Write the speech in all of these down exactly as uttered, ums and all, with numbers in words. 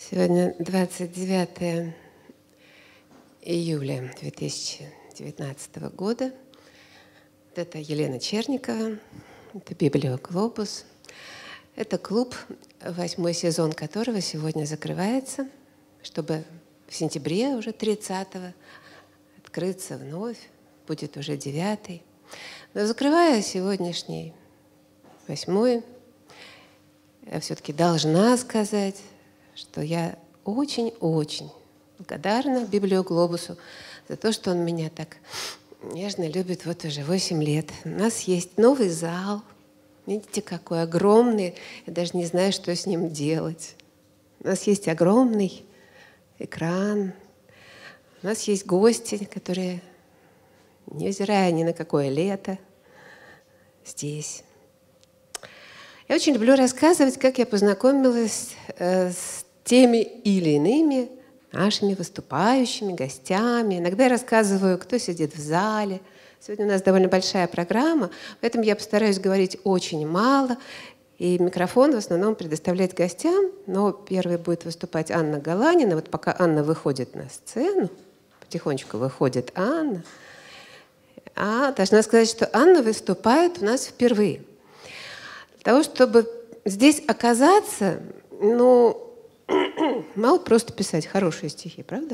Сегодня двадцать девятое июля две тысячи девятнадцатого года. Это Елена Черникова, это «Библиоглобус». Это клуб, восьмой сезон которого сегодня закрывается, чтобы в сентябре уже тридцатого открыться вновь, будет уже девятый. Но закрывая сегодняшний восьмой, я все-таки должна сказать, что я очень-очень благодарна «Библиоглобусу» за то, что он меня так нежно любит вот уже восемь лет. У нас есть новый зал. Видите, какой огромный. Я даже не знаю, что с ним делать. У нас есть огромный экран. У нас есть гости, которые, невзирая ни на какое лето, здесь. Я очень люблю рассказывать, как я познакомилась э, с теми или иными нашими выступающими, гостями. Иногда я рассказываю, кто сидит в зале. Сегодня у нас довольно большая программа, поэтому я постараюсь говорить очень мало. И микрофон в основном предоставлять гостям. Но первой будет выступать Анна Галанина. Вот пока Анна выходит на сцену, потихонечку выходит Анна. А должна сказать, что Анна выступает у нас впервые. Для того, чтобы здесь оказаться, ну, мало просто писать хорошие стихи, правда?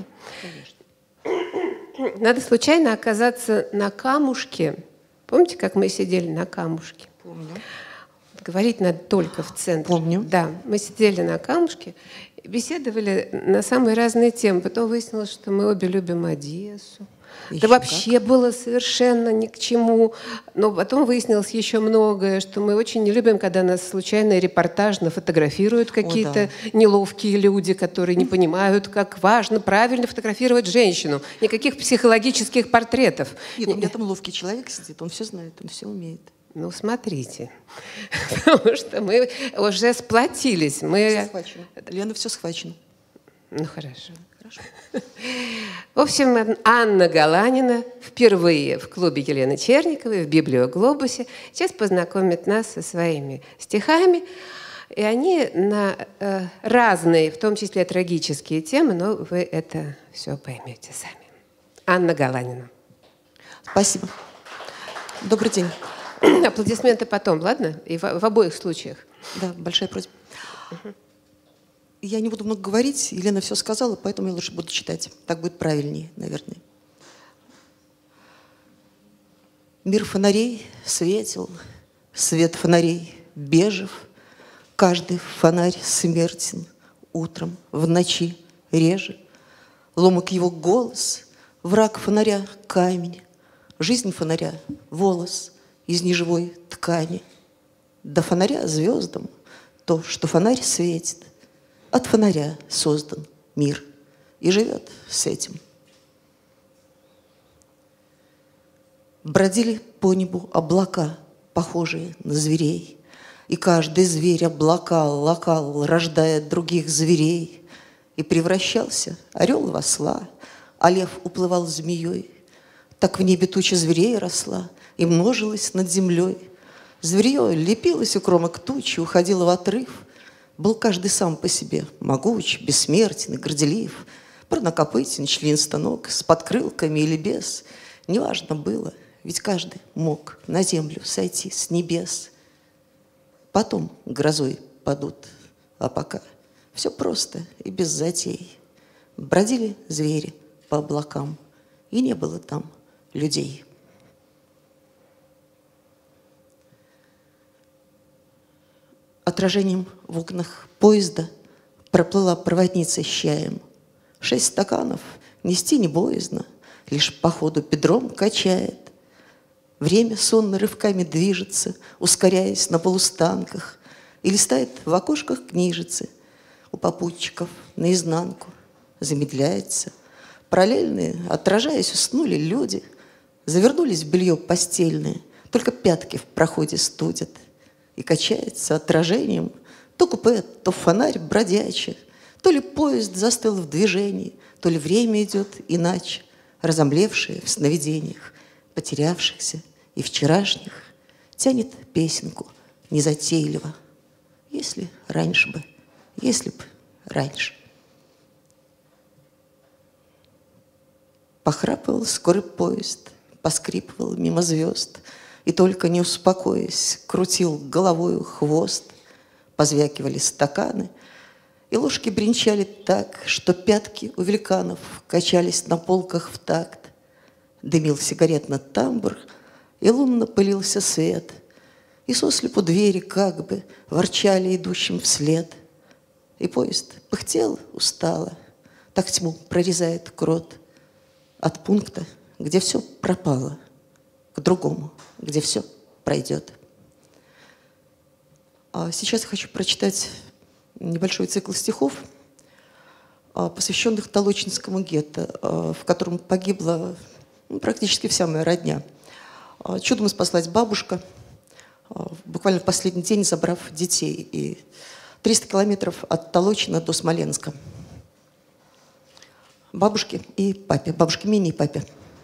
Конечно. Надо случайно оказаться на камушке. Помните, как мы сидели на камушке? Помню. Говорить надо только в центре. Помню. Да, мы сидели на камушке, беседовали на самые разные темы. Потом выяснилось, что мы обе любим Одессу. Еще да вообще как. было совершенно ни к чему. Но потом выяснилось еще многое, что мы очень не любим, когда нас случайно репортажно фотографируют какие-то да. неловкие люди, которые не понимают, как важно правильно фотографировать женщину. Никаких психологических портретов. Нет, у меня там ловкий человек сидит, он все знает, он все умеет. Ну, смотрите, потому что мы уже сплотились. Мы... Все схвачено. Лена, все схвачено. Ну, хорошо. Хорошо. В общем, Анна Галанина впервые в клубе Елены Черниковой в «Библиоглобусе» сейчас познакомит нас со своими стихами. И они на э, разные, в том числе трагические темы, но вы это все поймете сами. Анна Галанина. Спасибо. Добрый день. Аплодисменты потом, ладно? И в, в обоих случаях. Да, большая просьба. Угу. Я не буду много говорить, Елена все сказала, поэтому я лучше буду читать. Так будет правильнее, наверное. Мир фонарей светил, свет фонарей бежев. Каждый фонарь смертен, утром, в ночи реже. Ломок его голос, враг фонаря камень, жизнь фонаря волос из неживой ткани. До фонаря звездам то, что фонарь светит. От фонаря создан мир и живет с этим. Бродили по небу облака, похожие на зверей, и каждый зверь облакал, локал, рождая других зверей. И превращался орел в осла, а лев уплывал змеей. Так в небе туча зверей росла и множилась над землей. Зверье лепилось у кромок тучи, уходило в отрыв. Был каждый сам по себе, могуч, бессмертен и горделив, парнокопытен, членистоног, с подкрылками или без. Неважно было, ведь каждый мог на землю сойти с небес. Потом грозой падут, а пока все просто и без затей. Бродили звери по облакам, и не было там людей. Отражением в окнах поезда проплыла проводница с чаем. Шесть стаканов нести не боязно, лишь по ходу бедром качает. Время сонно рывками движется, ускоряясь на полустанках, и листает в окошках книжицы у попутчиков наизнанку. Замедляется. Параллельные, отражаясь, уснули люди, завернулись в белье постельное, только пятки в проходе студят. И качается отражением то купе, то фонарь бродячий, то ли поезд застыл в движении, то ли время идет иначе, разомлевшие в сновидениях, потерявшихся и вчерашних, тянет песенку незатейливо. Если раньше бы, если б раньше. Похрапывал скорый поезд, поскрипывал мимо звезд, и только не успокоясь, крутил головою хвост. Позвякивали стаканы, и ложки бренчали так, что пятки у великанов качались на полках в такт. Дымил сигаретный тамбур, и лунно пылился свет, и сослепу двери как бы ворчали идущим вслед. И поезд пыхтел устало, так тьму прорезает крот. От пункта, где все пропало, к другому, где все пройдет. А сейчас я хочу прочитать небольшой цикл стихов, посвященных Толочинскому гетто, в котором погибла ну, практически вся моя родня. Чудом спаслась бабушка, буквально в последний день забрав детей, и триста километров от Толочина до Смоленска. Бабушке и папе, бабушке Мине и папе.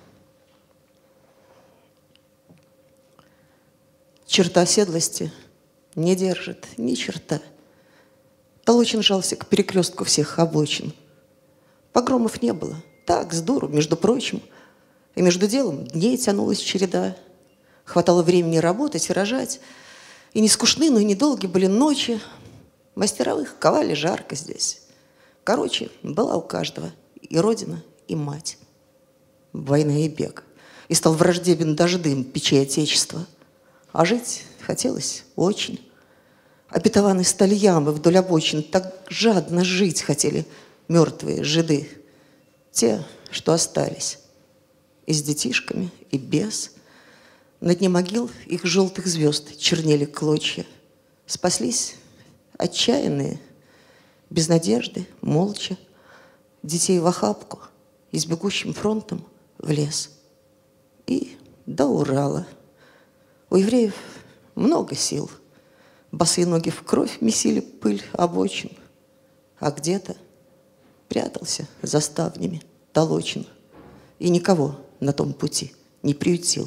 Черта оседлости не держит ни черта. Толочин жался к перекрестку всех обочин. Погромов не было, так, с дуру, между прочим. И между делом дней тянулась череда. Хватало времени работать и рожать. И не скучны, но и недолги были ночи. Мастеровых ковали жарко здесь. Короче, была у каждого и родина, и мать. Война и бег. И стал враждебен даже дым печей Отечества. А жить хотелось очень. Обетованы стали ямы вдоль обочин. Так жадно жить хотели мертвые жиды. Те, что остались. И с детишками, и без. На дне могил их желтых звезд чернели клочья. Спаслись отчаянные, без надежды, молча. Детей в охапку и с бегущим фронтом в лес. И до Урала. У евреев много сил. Босые ноги в кровь месили пыль обочин. А где-то прятался за ставнями Толочин. И никого на том пути не приютил.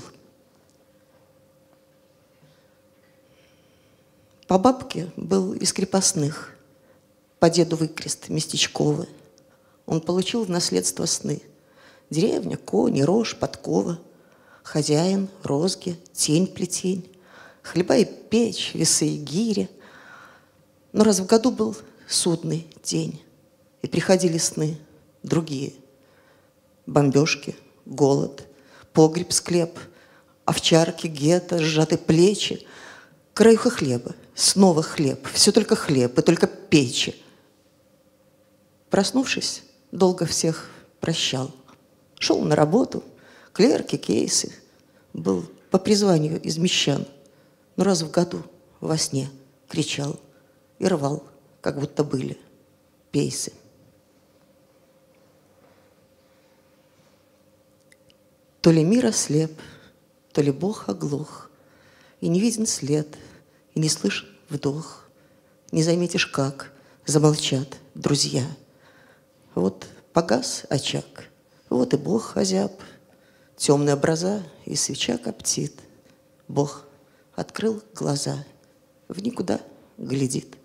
По бабке был из крепостных, по деду выкрест местечковый. Он получил в наследство сны. Деревня, кони, рожь, подкова. Хозяин, розги, тень-плетень, хлеба и печь, весы и гири. Но раз в году был судный день, и приходили сны другие. Бомбежки, голод, погреб, склеп, овчарки, гетто, сжатые плечи, краюха хлеба, снова хлеб, все только хлеб и только печи. Проснувшись, долго всех прощал. Шел на работу, клерки, кейсы. Был по призванию из мещан, но раз в году во сне кричал и рвал, как будто были пейсы. То ли мир ослеп, то ли Бог оглох, и не виден след, и не слышен вдох. Не заметишь, как замолчат друзья. Вот погас очаг, вот и Бог озяб. Темные образа и свеча коптит. Бог открыл глаза, в никуда глядит.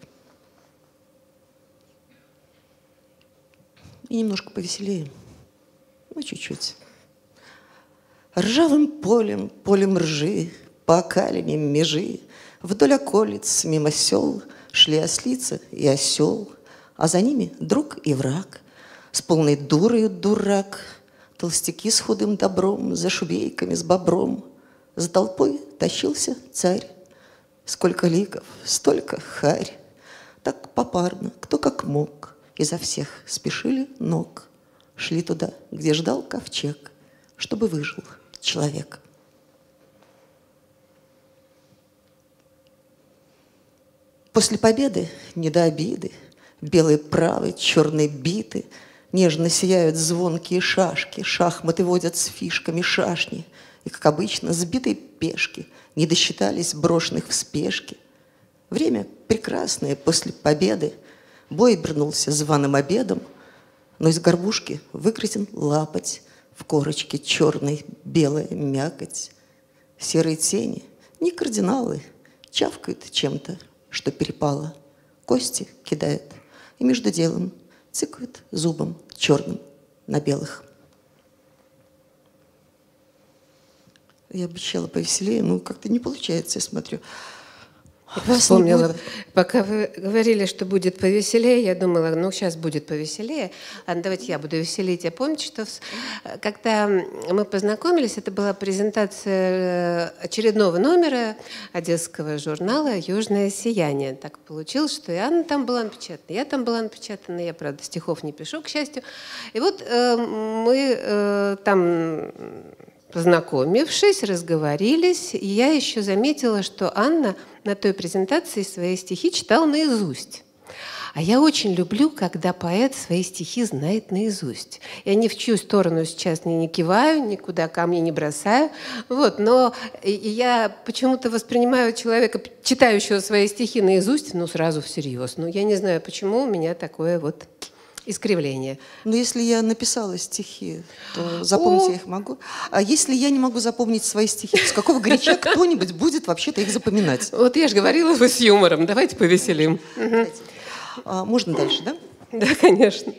И немножко повеселее, ну чуть-чуть. Ржавым полем, полем ржи, по окалиням межи, вдоль околиц, мимо сел шли ослица и осел, а за ними друг и враг, с полной дурою дурак, толстяки с худым добром, за шубейками с бобром. За толпой тащился царь. Сколько ликов, столько харь. Так попарно, кто как мог, изо всех спешили ног. Шли туда, где ждал ковчег, чтобы выжил человек. После победы не до обиды, белые правы, черные биты, нежно сияют звонкие шашки, шахматы водят с фишками шашни, и, как обычно, сбитые пешки не досчитались брошенных в спешке. Время прекрасное после победы, бой обернулся званым обедом, но из горбушки выкрытен лапоть, в корочке черной белая мякоть. Серые тени, не кардиналы, чавкают чем-то, что перепало, кости кидают, и между делом цыкают зубом черным на белых. Я обещала повеселее, но как-то не получается, я смотрю. Я вспомнила, пока вы говорили, что будет повеселее, я думала, ну, сейчас будет повеселее, а давайте я буду веселить. Я помню, что когда мы познакомились, это была презентация очередного номера одесского журнала «Южное сияние». Так получилось, что и Анна там была напечатана, я там была напечатана, я, правда, стихов не пишу, к счастью. И вот э, мы э, там... Познакомившись, разговорились, и я еще заметила, что Анна на той презентации свои стихи читала наизусть. А я очень люблю, когда поэт свои стихи знает наизусть. Я ни в чью сторону сейчас ни не киваю, никуда камни не бросаю. Вот, но я почему-то воспринимаю человека, читающего свои стихи наизусть, ну, сразу всерьез. Ну, я не знаю, почему у меня такое вот... искривление. Но если я написала стихи, то запомнить О! я их могу. А если я не могу запомнить свои стихи, с какого горяча кто-нибудь будет вообще-то их запоминать? Вот я же говорила, вы с юмором. Давайте повеселим. Давайте. А, можно дальше, да? Да, конечно.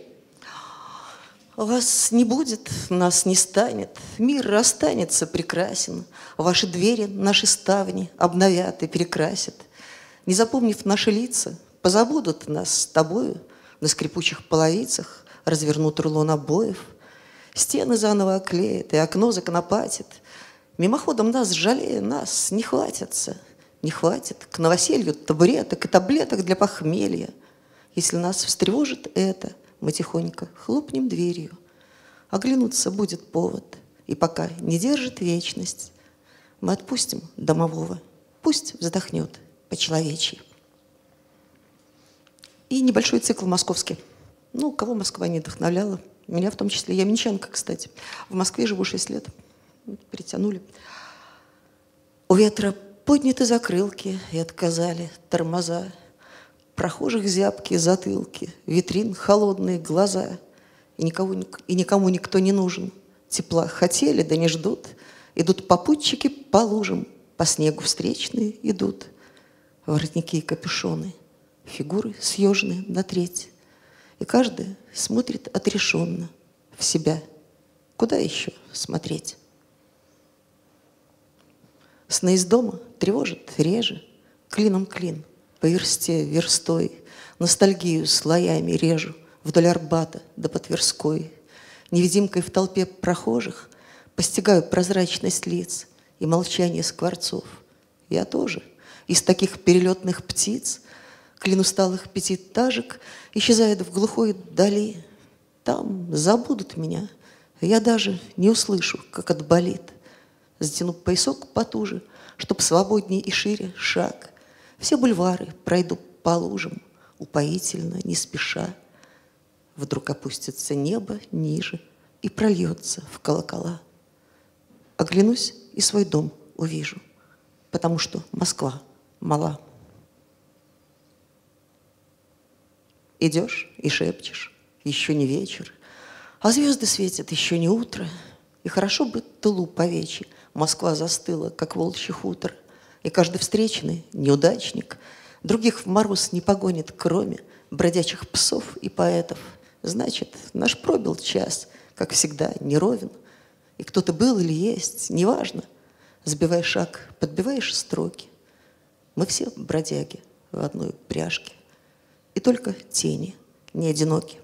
Вас не будет, нас не станет, мир останется прекрасен. Ваши двери, наши ставни обновят и перекрасят. Не запомнив наши лица, позабудут нас с тобою. На скрипучих половицах развернут рулон обоев, стены заново оклеят и окно законопатит. Мимоходом нас, жалея, нас не хватится, не хватит к новоселью табуреток и таблеток для похмелья. Если нас встревожит это, мы тихонько хлопнем дверью. Оглянуться будет повод, и пока не держит вечность, мы отпустим домового, пусть вздохнет по-человечьи. И небольшой цикл московский. Ну, кого Москва не вдохновляла? Меня в том числе. Я минчанка, кстати. В Москве живу шесть лет. Перетянули. У ветра подняты закрылки и отказали тормоза. Прохожих зябкие затылки, витрин холодные глаза. И, никого, и никому никто не нужен. Тепла хотели, да не ждут. Идут попутчики по лужам, по снегу встречные идут. Воротники и капюшоны. Фигуры съежены на треть, и каждый смотрит отрешенно в себя. Куда еще смотреть? Сны из дома тревожит реже, клином клин, по версте верстой, ностальгию слоями режу вдоль Арбата да по Тверской. Невидимкой в толпе прохожих постигаю прозрачность лиц и молчание скворцов. Я тоже из таких перелетных птиц клин усталых пятиэтажек исчезает в глухой дали. Там забудут меня, я даже не услышу, как отболит. Затяну поясок потуже, чтоб свободней и шире шаг. Все бульвары пройду по лужам, упоительно, не спеша. Вдруг опустится небо ниже и прольется в колокола. Оглянусь и свой дом увижу, потому что Москва мала. Идешь и шепчешь, еще не вечер, а звезды светят, еще не утро. И хорошо бы тылу повечи Москва застыла, как волчий хутор. И каждый встречный неудачник других в мороз не погонит, кроме бродячих псов и поэтов. Значит, наш пробил час, как всегда, неровен. И кто ты был или есть, неважно. Сбивая шаг, подбиваешь строки. Мы все бродяги в одной пряжке. И только тени не одиноки.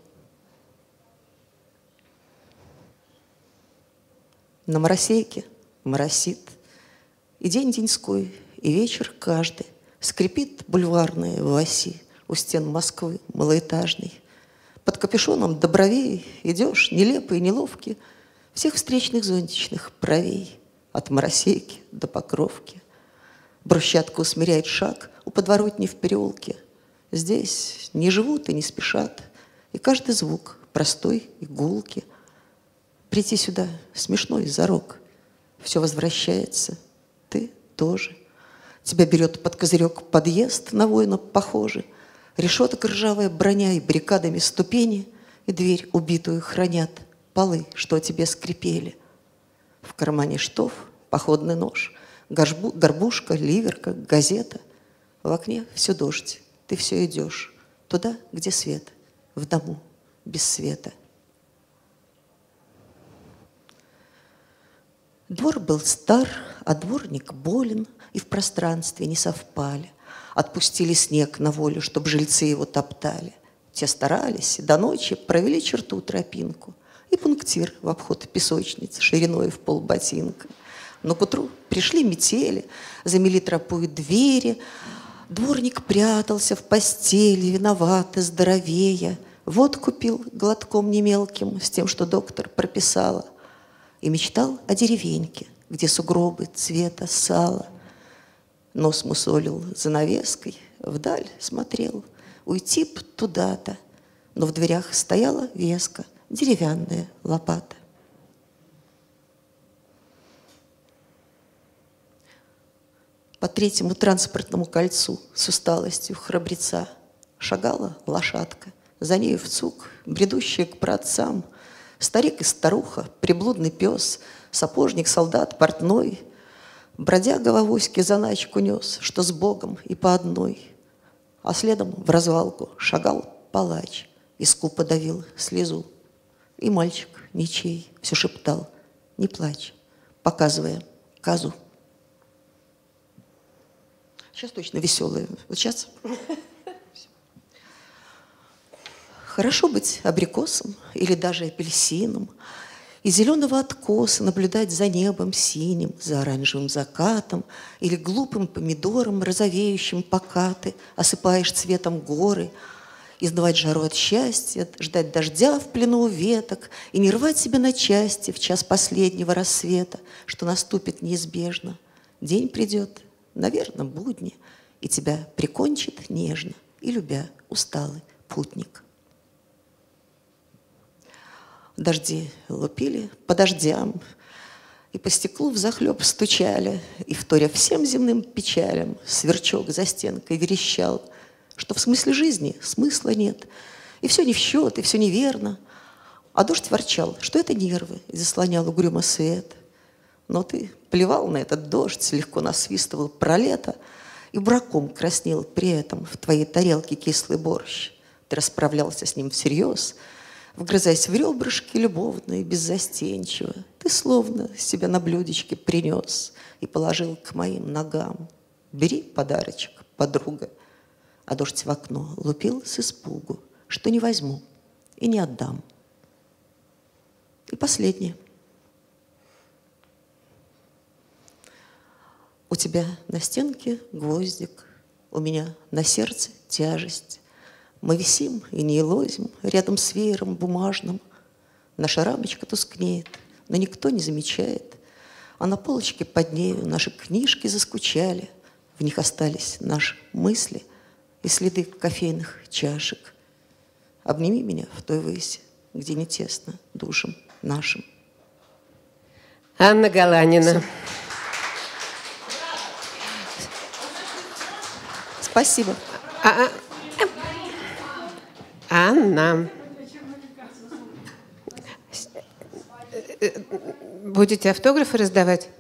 На моросейке моросит и день деньской, и вечер каждый. Скрипит бульварная в оси у стен Москвы малоэтажной. Под капюшоном до бровей идешь, нелепый, неловкий, всех встречных зонтичных правей, от моросейки до Покровки. Брусчатка усмиряет шаг у подворотни в переулке. Здесь не живут и не спешат, и каждый звук простой и гулкий. Прийти сюда смешной зарок. Все возвращается, ты тоже. Тебя берет под козырек подъезд на воина похожий. Решеток ржавая броня и баррикадами ступени, и дверь убитую хранят полы, что о тебе скрипели. В кармане штоф, походный нож, горбу, горбушка, ливерка, газета. В окне все дождь. Ты все идешь туда, где свет, в дому без света. Двор был стар, А дворник болен, и в пространстве не совпали. Отпустили снег на волю, чтоб жильцы его топтали. Те старались, и до ночи провели черту тропинку. И пунктир в обход песочниц шириной в полботинка. Но к утру пришли метели, замели тропу и двери. Дворник прятался в постели, виноват и здоровея. Водку пил глотком немелким с тем, что доктор прописала. И мечтал о деревеньке, где сугробы цвета сала. Нос мусолил занавеской, вдаль смотрел. Уйти б туда-то, но в дверях стояла веска, деревянная лопата. По третьему транспортному кольцу с усталостью храбреца шагала лошадка. За нею в цуг, бредущая к праотцам, старик и старуха, приблудный пес, сапожник, солдат, портной. Бродяга в авоське заначку нес, что с Богом и по одной. А следом в развалку шагал палач и скупо давил слезу. И мальчик ничей все шептал: не плачь, показывая козу. Сейчас точно веселые. Вот сейчас. Хорошо быть абрикосом или даже апельсином, и зеленого откоса наблюдать за небом синим, за оранжевым закатом, или глупым помидором, розовеющим покаты, осыпаешь цветом горы, изнывать жару от счастья, ждать дождя в плену у веток и не рвать себя на части в час последнего рассвета, что наступит неизбежно. День придет, наверное, будни, и тебя прикончит нежно и любя усталый путник. Дожди лупили по дождям, и по стеклу взахлеб стучали, и, вторя всем земным печалям, сверчок за стенкой верещал, что в смысле жизни смысла нет, и все не в счет, и все неверно. А дождь ворчал, что это нервы, и заслонял угрюмо свет. Но ты плевал на этот дождь, легко насвистывал про лето, и браком краснел при этом в твоей тарелке кислый борщ. Ты расправлялся с ним всерьез, вгрызаясь в ребрышки любовно и беззастенчиво. Ты словно себя на блюдечке принес и положил к моим ногам. Бери подарочек, подруга. А дождь в окно лупил с испугу, что не возьму и не отдам. И последнее. У тебя на стенке гвоздик, у меня на сердце тяжесть. Мы висим и не елозим рядом с веером бумажным. Наша рамочка тускнеет, но никто не замечает. А на полочке под нею наши книжки заскучали. В них остались наши мысли и следы кофейных чашек. Обними меня в той выси, где не тесно душам нашим. Анна Галанина. Спасибо. А, а, Анна. Будете автографы раздавать?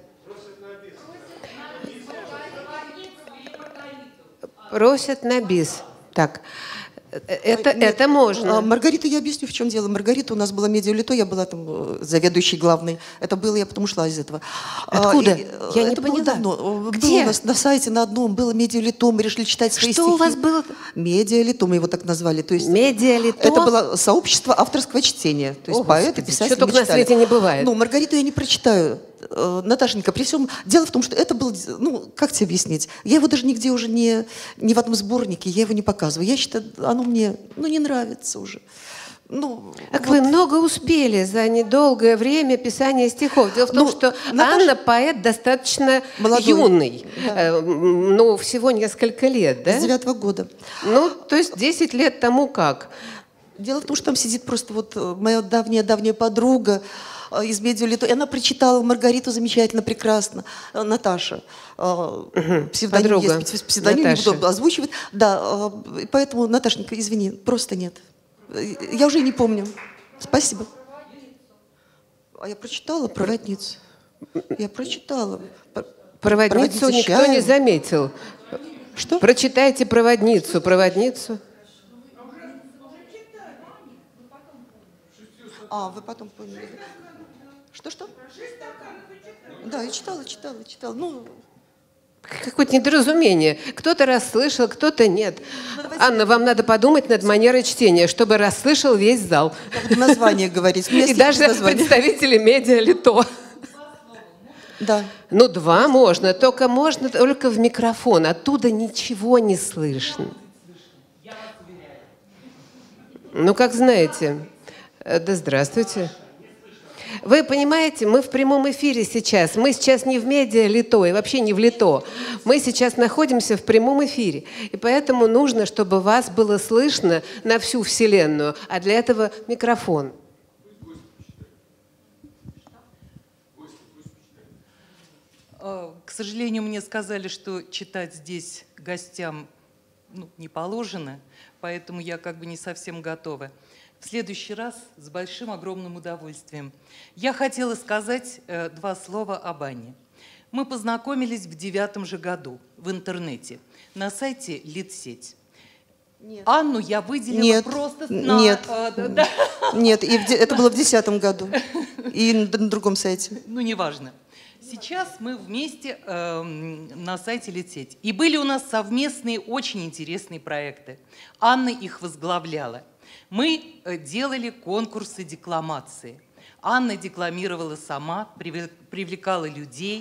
Просят на бис. Так, это, Нет, это можно. Маргарита, я объясню, в чем дело. Маргарита у нас была медиалито, я была там заведующей главной. Это было, я потом ушла из этого. Откуда? И, я это не было поняла. давно. Где? Было у нас на сайте на одном было медиалито, мы решили читать свои Что стихи. у вас было? Медиалито, мы его так назвали. То есть Медиалито? это было сообщество авторского чтения. То есть О, поэты, Господи, писатели что только на свете не бывает. Ну, Маргариту я не прочитаю. Наташенька, при всем... Дело в том, что это был... Ну, как тебе объяснить? Я его даже нигде уже не... Ни в одном сборнике, я его не показываю. Я считаю, оно мне, ну, не нравится уже. Ну, Так вот. вы много успели за недолгое время писания стихов. Дело в том, Ну, что Наташа... Анна поэт достаточно Молодой. юный. Да. Э, ну, всего несколько лет, да? С девятого года. Ну, то есть десять лет тому как? Дело в том, что там сидит просто вот моя давняя-давняя подруга из медиалито, и она прочитала Маргариту замечательно, прекрасно. Наташа. Угу. Псевдоним Подруга. есть, псевдоним Наташа. не буду озвучивать. Да, поэтому, Наташенька, извини, просто нет. Я уже не помню. Спасибо. А я прочитала «Проводницу». Я прочитала. Проводницу Проводница никто чаем. не заметил. Что? Прочитайте «Проводницу», «Проводницу». А, вы потом поняли. Что-что? Да, я читала, читала, читала. Ну, какое-то недоразумение. Кто-то расслышал, кто-то нет. Ну, Анна, вам надо подумать над манерой чтения, чтобы расслышал весь зал. Я буду название говорить. И даже представители медиа Лито. Да. Ну, два можно, только можно только в микрофон. Оттуда ничего не слышно. Ну, как знаете. Да здравствуйте. Вы понимаете, мы в прямом эфире сейчас. Мы сейчас не в медиа Лито и вообще не в Лито. Мы сейчас находимся в прямом эфире. И поэтому нужно, чтобы вас было слышно на всю Вселенную. А для этого микрофон. К сожалению, мне сказали, что читать здесь гостям ну, не положено, поэтому я как бы не совсем готова. В следующий раз с большим огромным удовольствием. Я хотела сказать э, два слова об Анне. Мы познакомились в девятом же году в интернете на сайте Литсеть. Нет. Анну я выделила нет, просто на... Нет, э, да. Нет, и в, это было в десятом году. И на другом сайте. Ну, неважно. Сейчас мы вместе э, на сайте Литсеть. И были у нас совместные очень интересные проекты. Анна их возглавляла. Мы делали конкурсы декламации. Анна декламировала сама, привлекала людей.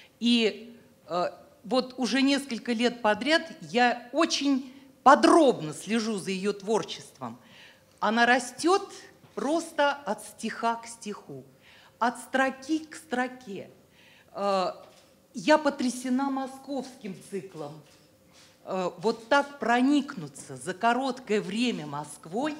И э, вот уже несколько лет подряд я очень подробно слежу за ее творчеством. Она растет просто от стиха к стиху, от строки к строке. Э, я потрясена московским циклом. Э, вот так проникнуться за короткое время Москвой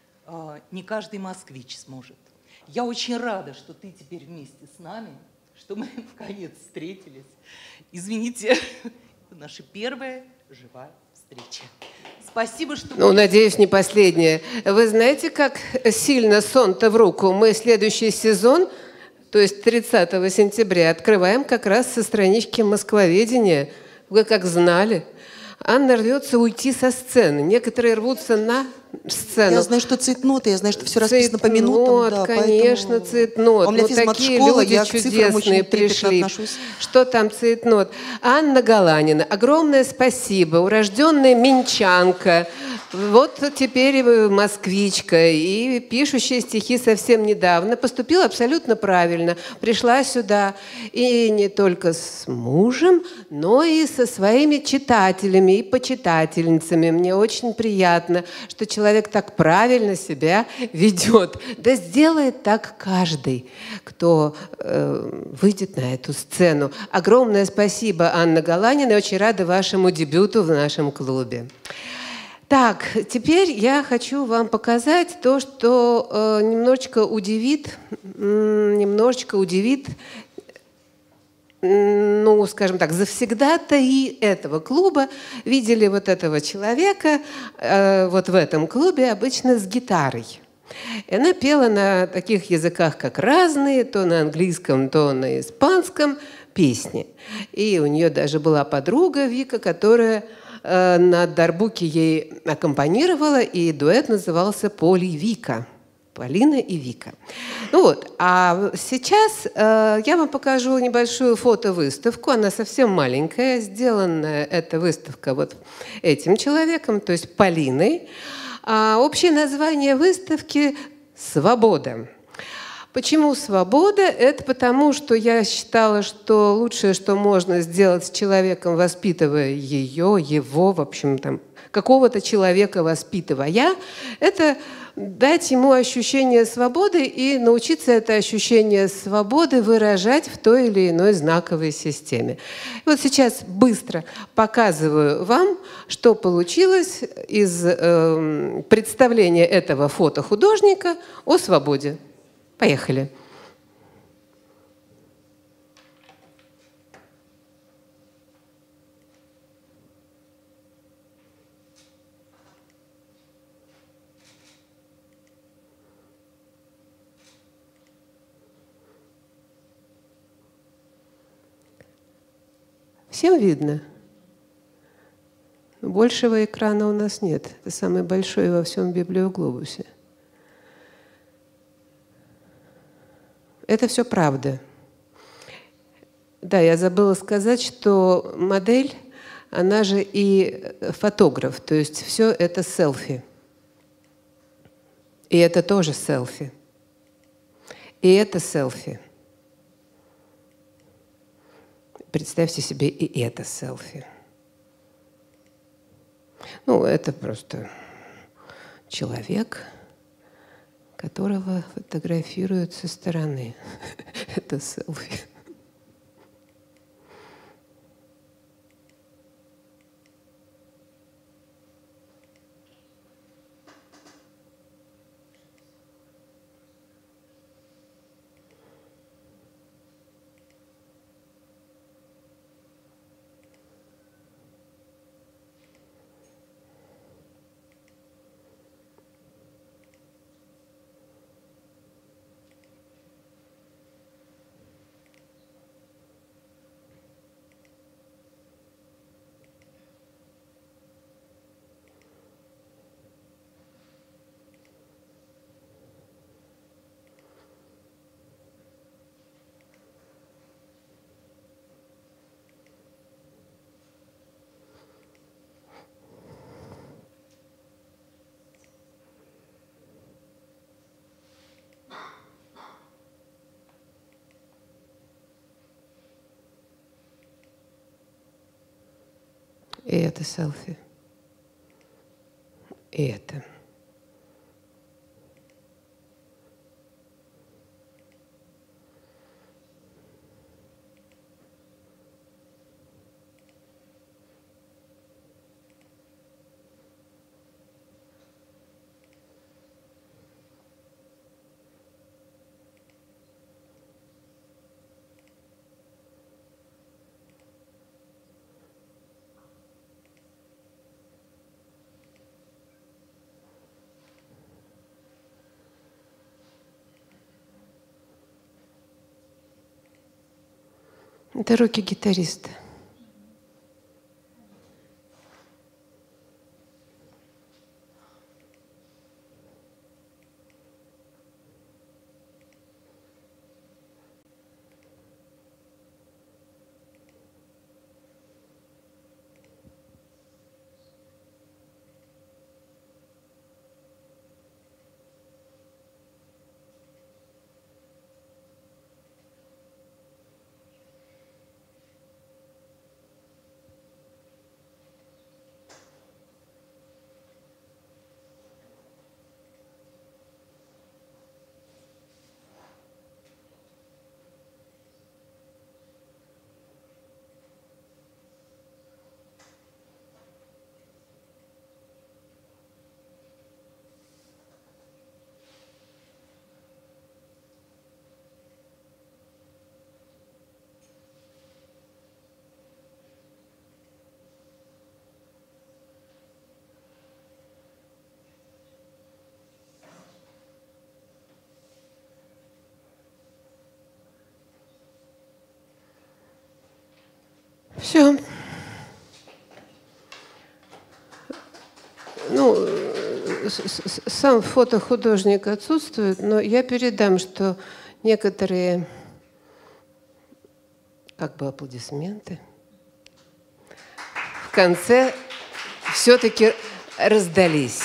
не каждый москвич сможет. Я очень рада, что ты теперь вместе с нами, что мы наконец встретились. Извините, наша первая живая встреча. Спасибо, что... Ну, надеюсь, не последняя. Вы знаете, как сильно сон-то в руку? Мы следующий сезон, то есть тридцатого сентября, открываем как раз со странички «Москвоведения». Вы как знали. Анна рвется уйти со сцены. Некоторые рвутся на сцену. Я знаю, что цейтноты, я знаю, что все расписано по минутам. Да, конечно, поэтому... цейтнот. У меня вот такие физмат-школа, люди я к цифрам очень чудесные пришли. отношусь. Что там цейтнот? Анна Галанина. Огромное спасибо. Урожденная минчанка. Вот теперь москвичка. И пишущая стихи совсем недавно. Поступила абсолютно правильно. Пришла сюда. И не только с мужем, но и со своими читателями и почитательницами. Мне очень приятно, что человек так правильно себя ведет. Да сделает так каждый, кто э, выйдет на эту сцену. Огромное спасибо, Анна Галанина. Я очень рада вашему дебюту в нашем клубе. Так, теперь я хочу вам показать то, что э, немножечко удивит, немножечко удивит, ну, скажем так, завсегдатаи этого клуба видели вот этого человека э, вот в этом клубе обычно с гитарой. И она пела на таких языках, как разные, то на английском, то на испанском песни. И у нее даже была подруга Вика, которая э, на дарбуке ей аккомпанировала, и дуэт назывался «Поли Вика». Полина и Вика. Ну вот, а сейчас э, я вам покажу небольшую фотовыставку. Она совсем маленькая. Сделана эта выставка вот этим человеком, то есть Полиной. А общее название выставки «Свобода». Почему свобода? Это потому, что я считала, что лучшее, что можно сделать с человеком, воспитывая ее, его, в общем, там, какого-то человека воспитывая, это дать ему ощущение свободы и научиться это ощущение свободы выражать в той или иной знаковой системе. И вот сейчас быстро показываю вам, что получилось из э, представления этого фотохудожника о свободе. Поехали. Всем видно? Большего экрана у нас нет. Это самый большой во всем библиоглобусе. Это все правда. Да, я забыла сказать, что модель, она же и фотограф, то есть все это селфи. И это тоже селфи. И это селфи. Представьте себе, и это селфи. Ну, это просто человек, которого фотографируют со стороны. Это селфи. И это селфи. И это. Это руки гитариста. Все. Ну, сам фотохудожник отсутствует, но я передам, что некоторые как бы аплодисменты в конце все-таки раздались.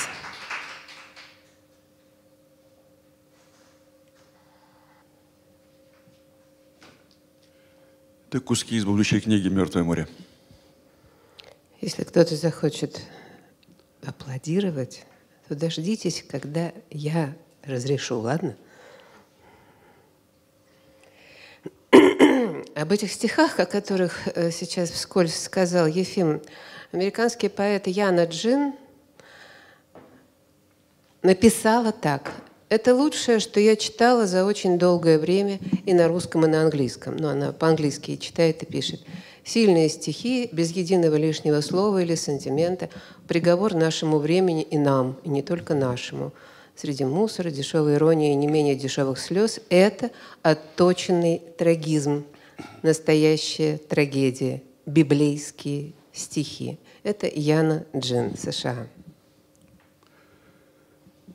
Это куски из будущей книги «Мертвое море». Если кто-то захочет аплодировать, то дождитесь, когда я разрешу, ладно? Об этих стихах, о которых сейчас вскользь сказал Ефим, американский поэт Яна Джин написала так. Это лучшее, что я читала за очень долгое время и на русском, и на английском. Но она по-английски читает и пишет. Сильные стихи, без единого лишнего слова или сантимента, приговор нашему времени и нам, и не только нашему. Среди мусора, дешевой иронии и не менее дешевых слез – это отточенный трагизм, настоящая трагедия, библейские стихи. Это Яна Джин, США.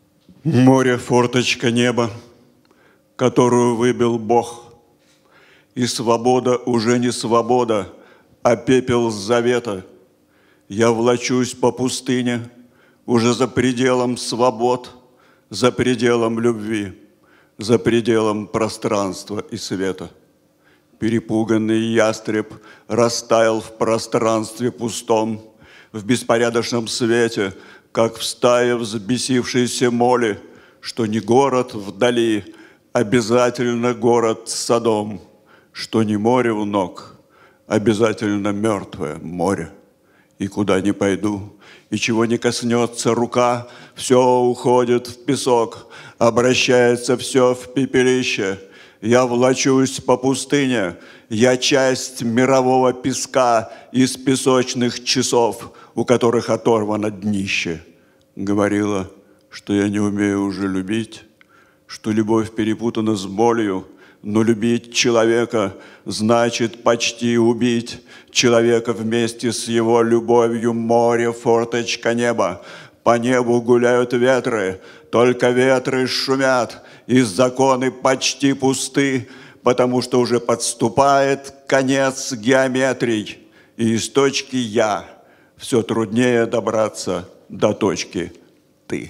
Море — форточка неба, которую выбил Бог, И свобода уже не свобода, а пепел завета. Я влачусь по пустыне, уже за пределом свобод, за пределом любви, за пределом пространства и света. Перепуганный ястреб растаял в пространстве пустом, в беспорядочном свете, как в стае взбесившейся моли, что не город вдали, обязательно город Содом, что не море у ног, обязательно мертвое море. И куда ни пойду, и чего не коснется рука, все уходит в песок, обращается все в пепелище. Я влачусь по пустыне, я часть мирового песка из песочных часов, у которых оторвано днище. Говорила, что я не умею уже любить, что любовь перепутана с болью, но любить человека значит почти убить человека вместе с его любовью. Море, форточка, небо. По небу гуляют ветры, только ветры шумят, и законы почти пусты, потому что уже подступает конец геометрий, и из точки «я» все труднее добраться до точки «ты».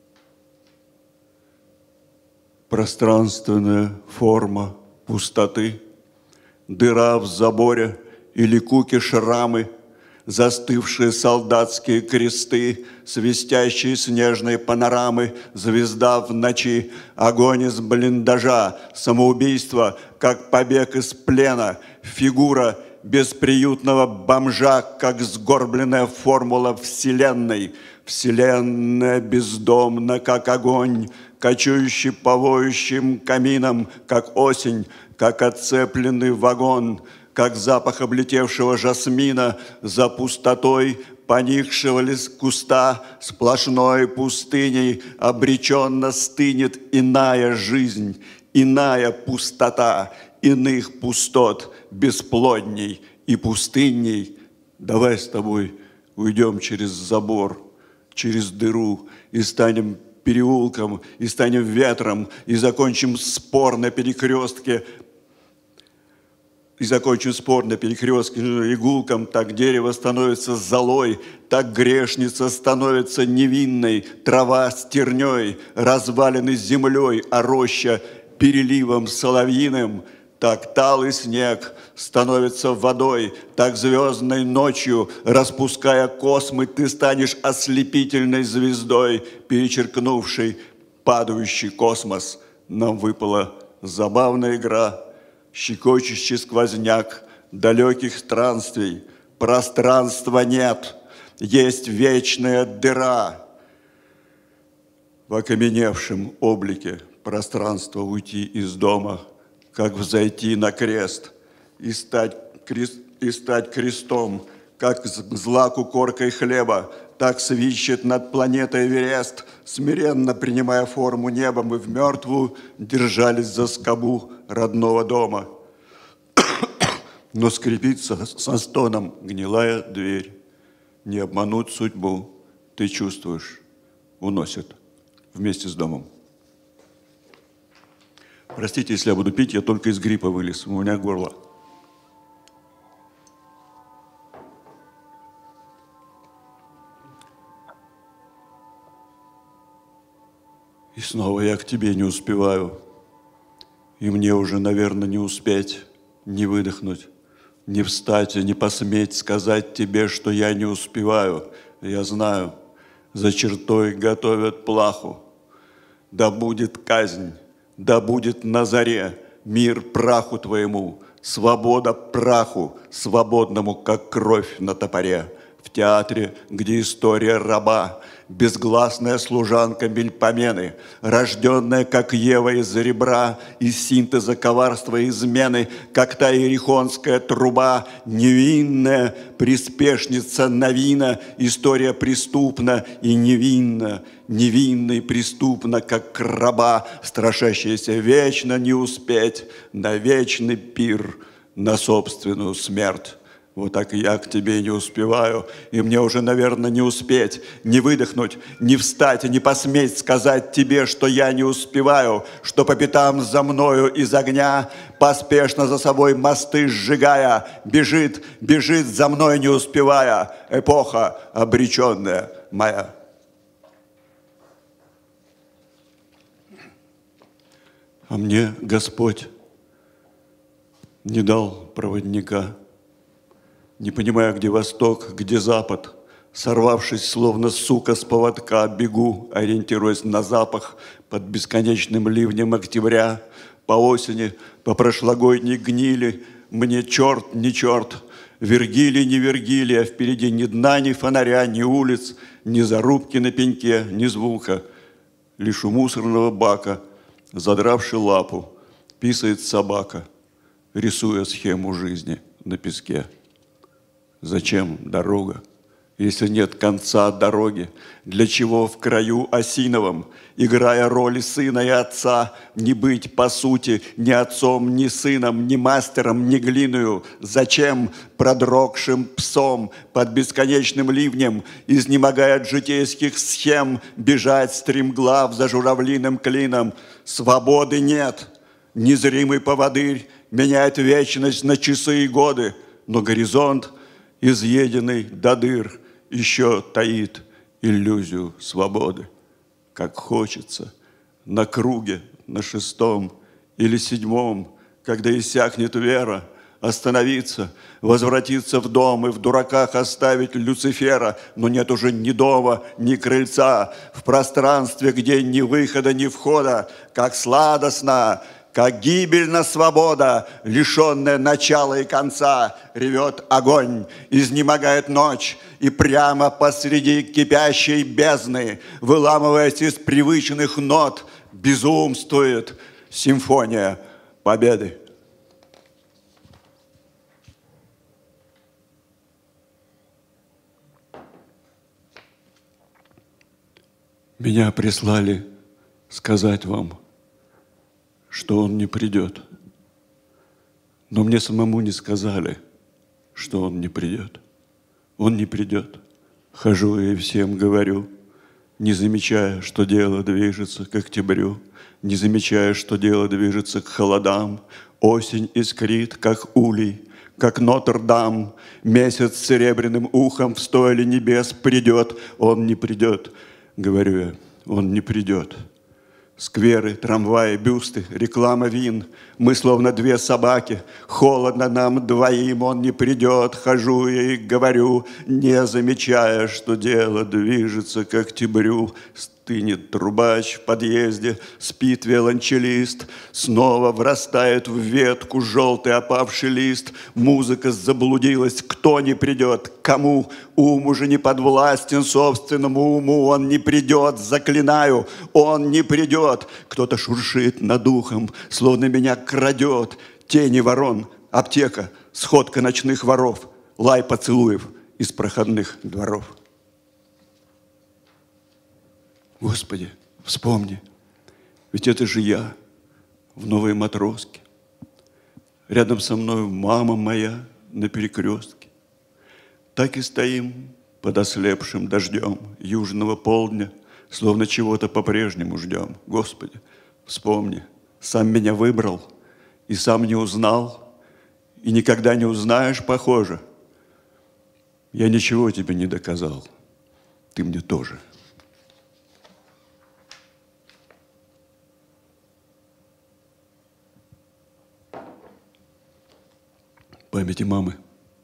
Пространственная форма пустоты, дыра в заборе или куки шрамы, застывшие солдатские кресты, свистящие снежные панорамы, звезда в ночи, огонь из блиндажа, самоубийство, как побег из плена, фигура бесприютного бомжа, как сгорбленная формула вселенной, вселенная бездомна, как огонь, кочующий по воющим каминам, как осень, как отцепленный вагон, как запах облетевшего жасмина за пустотой поникшего лес куста, сплошной пустыней обреченно стынет иная жизнь, иная пустота, иных пустот, бесплодней и пустынней. Давай с тобой уйдем через забор, через дыру и станем переулком, и станем ветром, и закончим спор на перекрестке, и закончим спор на перекрестке игулком. Так дерево становится золой, так грешница становится невинной, трава стерней, развалины землей, а роща переливом соловьиным. Так талый снег становится водой, так звездной ночью, распуская космы, ты станешь ослепительной звездой, перечеркнувшей падающий космос. Нам выпала забавная игра, щекочущий сквозняк далеких странствий. Пространства нет, есть вечная дыра. В окаменевшем облике пространства уйти из дома, как взойти на крест и стать, крест, и стать крестом, как злаку коркой хлеба, так свищет над планетой Эверест, смиренно принимая форму неба, мы в мертвую держались за скобу родного дома. Но скрипится со стоном гнилая дверь. Не обмануть судьбу, ты чувствуешь, уносит вместе с домом. Простите, если я буду пить, я только из гриппа вылез, у меня горло. И снова я к тебе не успеваю, и мне уже, наверное, не успеть, не выдохнуть, не встать и не посметь сказать тебе, что я не успеваю. Я знаю, за чертой готовят плаху. Да будет казнь, да будет на заре мир праху твоему, свобода праху, свободному, как кровь на топоре. В театре, где история раба, безгласная служанка Мельпомены, рожденная, как Ева из ребра, из синтеза коварства и измены, как та иерихонская труба, невинная приспешница Новина, история преступна и невинна, невинна и преступна, как раба, страшащаяся вечно не успеть на вечный пир, на собственную смерть. Вот так и я к тебе не успеваю, и мне уже, наверное, не успеть, не выдохнуть, не встать и не посметь сказать тебе, что я не успеваю, что по пятам за мною из огня, поспешно за собой мосты сжигая, бежит, бежит за мной не успевая, эпоха обреченная моя. А мне Господь не дал проводника, не понимая, где восток, где запад, сорвавшись, словно сука с поводка, бегу, ориентируясь на запах под бесконечным ливнем октября, по осени, по прошлогодней гнили, мне черт не черт, Вергилий не Вергилий, а впереди ни дна, ни фонаря, ни улиц, ни зарубки на пеньке, ни звука, лишь у мусорного бака, задравши лапу, писает собака, рисуя схему жизни на песке. Зачем дорога, если нет конца дороги? Для чего в краю осиновом, играя роли сына и отца, не быть, по сути, ни отцом, ни сыном, ни мастером, ни глиною? Зачем продрогшим псом под бесконечным ливнем, изнемогая от житейских схем, бежать стремглав за журавлиным клином? Свободы нет, незримый поводырь меняет вечность на часы и годы, но горизонт, изъеденный до дыр, еще таит иллюзию свободы. Как хочется на круге, на шестом или седьмом, когда иссякнет вера, остановиться, возвратиться в дом и в дураках оставить Люцифера, но нет уже ни дома, ни крыльца, в пространстве, где ни выхода, ни входа, как сладостно, как гибельна свобода, лишенная начала и конца, ревет огонь, изнемогает ночь, и прямо посреди кипящей бездны, выламываясь из привычных нот, безумствует симфония победы. Меня прислали сказать вам, что он не придет. Но мне самому не сказали, что он не придет. Он не придет. Хожу и всем говорю, не замечая, что дело движется к октябрю, не замечая, что дело движется к холодам. Осень искрит, как улей, как Нотр-Дам. Месяц с серебряным ухом в стойле небес придет. Он не придет, говорю я, он не придет. Скверы, трамваи, бюсты, реклама вин. Мы словно две собаки. Холодно нам двоим, он не придет. Хожу я и говорю, не замечая, что дело движется к октябрю. Стынет трубач в подъезде, спит виолончелист. Снова врастает в ветку желтый опавший лист. Музыка заблудилась, кто не придет, кому? Ум уже не подвластен собственному уму. Он не придет, заклинаю, он не придет. Кто-то шуршит над ухом, словно меня крадет. Тени ворон, аптека, сходка ночных воров, лай поцелуев из проходных дворов. Господи, вспомни, ведь это же я в новой матроске. Рядом со мной мама моя на перекрестке. Так и стоим под ослепшим дождем южного полдня, словно чего-то по-прежнему ждем. Господи, вспомни, сам меня выбрал и сам не узнал, и никогда не узнаешь, похоже. Я ничего тебе не доказал, ты мне тоже. Памяти мамы.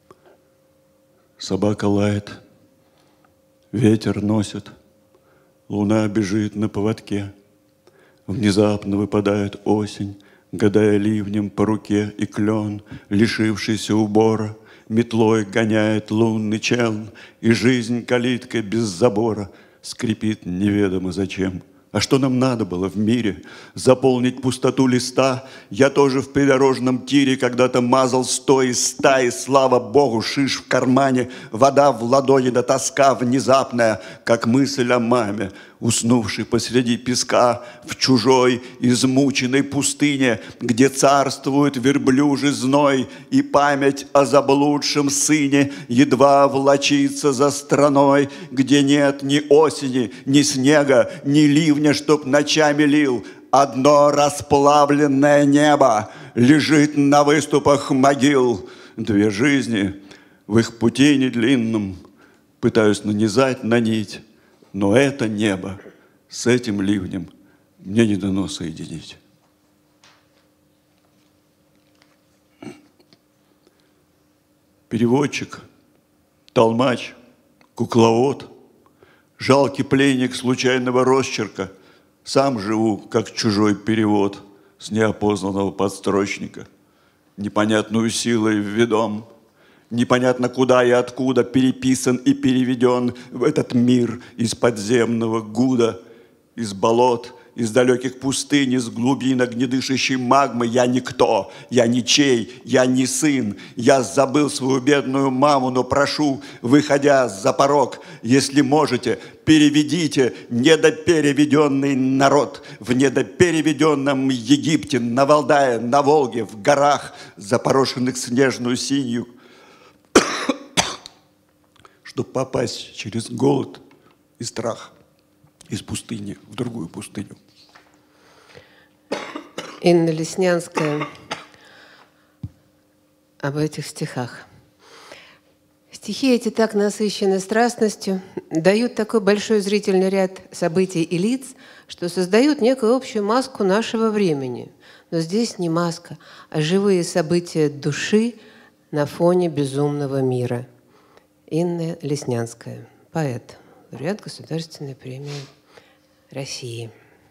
Собака лает, ветер носит, луна бежит на поводке. Внезапно выпадает осень, гадая ливнем по руке, и клен, лишившийся убора, метлой гоняет лунный челн, и жизнь калиткой без забора скрипит неведомо зачем. А что нам надо было в мире? Заполнить пустоту листа? Я тоже в придорожном тире когда-то мазал сто из ста, и слава богу, шиш в кармане, вода в ладони, да тоска внезапная, как мысль о маме, уснувшей посреди песка в чужой измученной пустыне, где царствует верблюжий зной, и память о заблудшем сыне едва влачится за страной, где нет ни осени, ни снега, ни ливня, чтоб ночами лил. Одно расплавленное небо лежит на выступах могил. Две жизни в их пути недлинном пытаюсь нанизать на нить, но это небо с этим ливнем мне не дано соединить. Переводчик, толмач, кукловод, жалкий пленник случайного росчерка, сам живу, как чужой перевод с неопознанного подстрочника, непонятную силой введом. Непонятно куда и откуда переписан и переведен в этот мир из подземного гуда, из болот, из далеких пустынь, из глубин огнедышащей магмы. Я никто, я ничей, я не сын. Я забыл свою бедную маму, но прошу, выходя за порог, если можете, переведите недопереведенный народ в недопереведенном Египте, на Валдае, на Волге, в горах, запорошенных снежную синью, чтобы попасть через голод и страх из пустыни в другую пустыню. Инна Леснянская об этих стихах. Стихи эти так насыщены страстностью, дают такой большой зрительный ряд событий и лиц, что создают некую общую маску нашего времени. Но здесь не маска, а живые события души на фоне безумного мира. Инна Леснянская, поэт, лауреат Государственной премии России.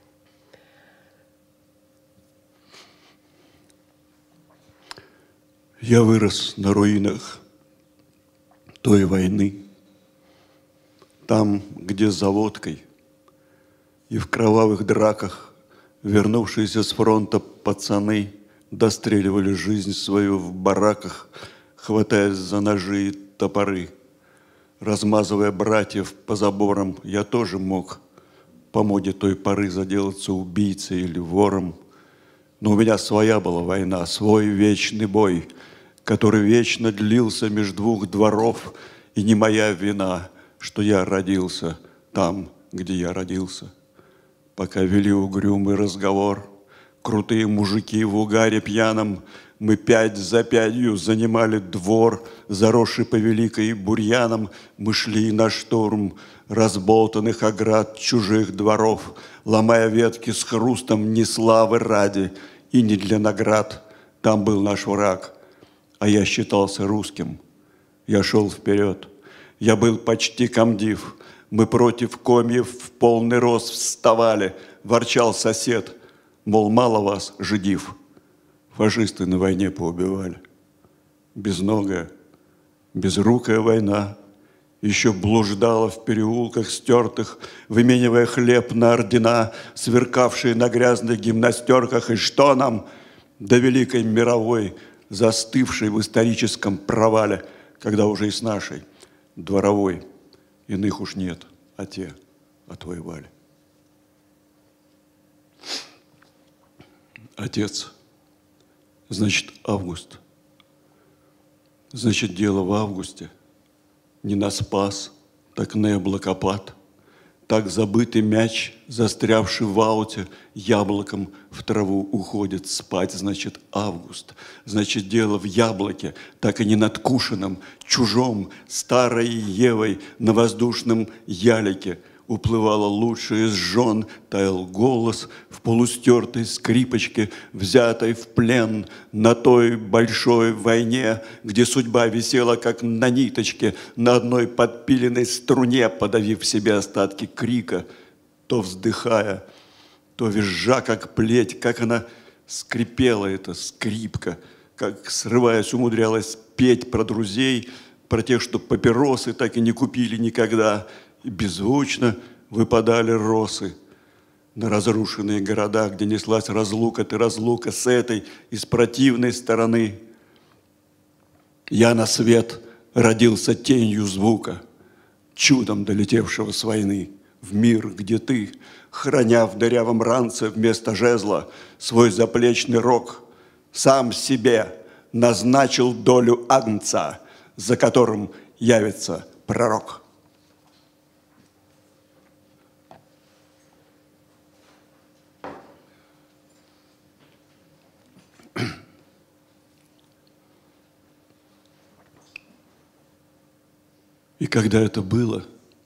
Я вырос на руинах той войны, там, где за водкой и в кровавых драках вернувшиеся с фронта пацаны достреливали жизнь свою в бараках, хватаясь за ножи и топоры. Размазывая братьев по заборам, я тоже мог по моде той поры заделаться убийцей или вором. Но у меня своя была война, свой вечный бой, который вечно длился между двух дворов, и не моя вина, что я родился там, где я родился. Пока вели угрюмый разговор, крутые мужики в угаре пьяном, мы пять за пятью занимали двор, заросший по великой бурьяном. Мы шли на штурм разболтанных оград чужих дворов, ломая ветки с хрустом не славы ради и не для наград. Там был наш враг, а я считался русским. Я шел вперед, я был почти комдив. Мы против комьев в полный рост вставали. Ворчал сосед, мол, мало вас, жидив. Фашисты на войне поубивали. Безногая, безрукая война еще блуждала в переулках стертых, выменивая хлеб на ордена, сверкавшие на грязных гимнастерках. И что нам до великой мировой, застывшей в историческом провале, когда уже и с нашей дворовой иных уж нет, а те отвоевали. Отец, значит, август. Значит, дело в августе. Не на Спас, так на облакопад. Так забытый мяч, застрявший в ауте, яблоком в траву уходит спать. Значит, август. Значит, дело в яблоке, так и не надкушенном, чужом, старой Евой на воздушном ялике. Уплывала лучшая из жен, таял голос в полустертой скрипочке, взятой в плен на той большой войне, где судьба висела, как на ниточке, на одной подпиленной струне, подавив в себе остатки крика, то вздыхая, то визжа, как плеть, как она скрипела, эта скрипка, как, срываясь, умудрялась петь про друзей, про тех, что папиросы так и не купили никогда, и беззвучно выпадали росы. на разрушенные города, где неслась разлука, ты разлука с этой и с противной стороны. Я на свет родился тенью звука, чудом долетевшего с войны, в мир, где ты, храня в дырявом ранце вместо жезла свой заплечный рог, сам себе назначил долю агнца, за которым явится пророк. И когда это было,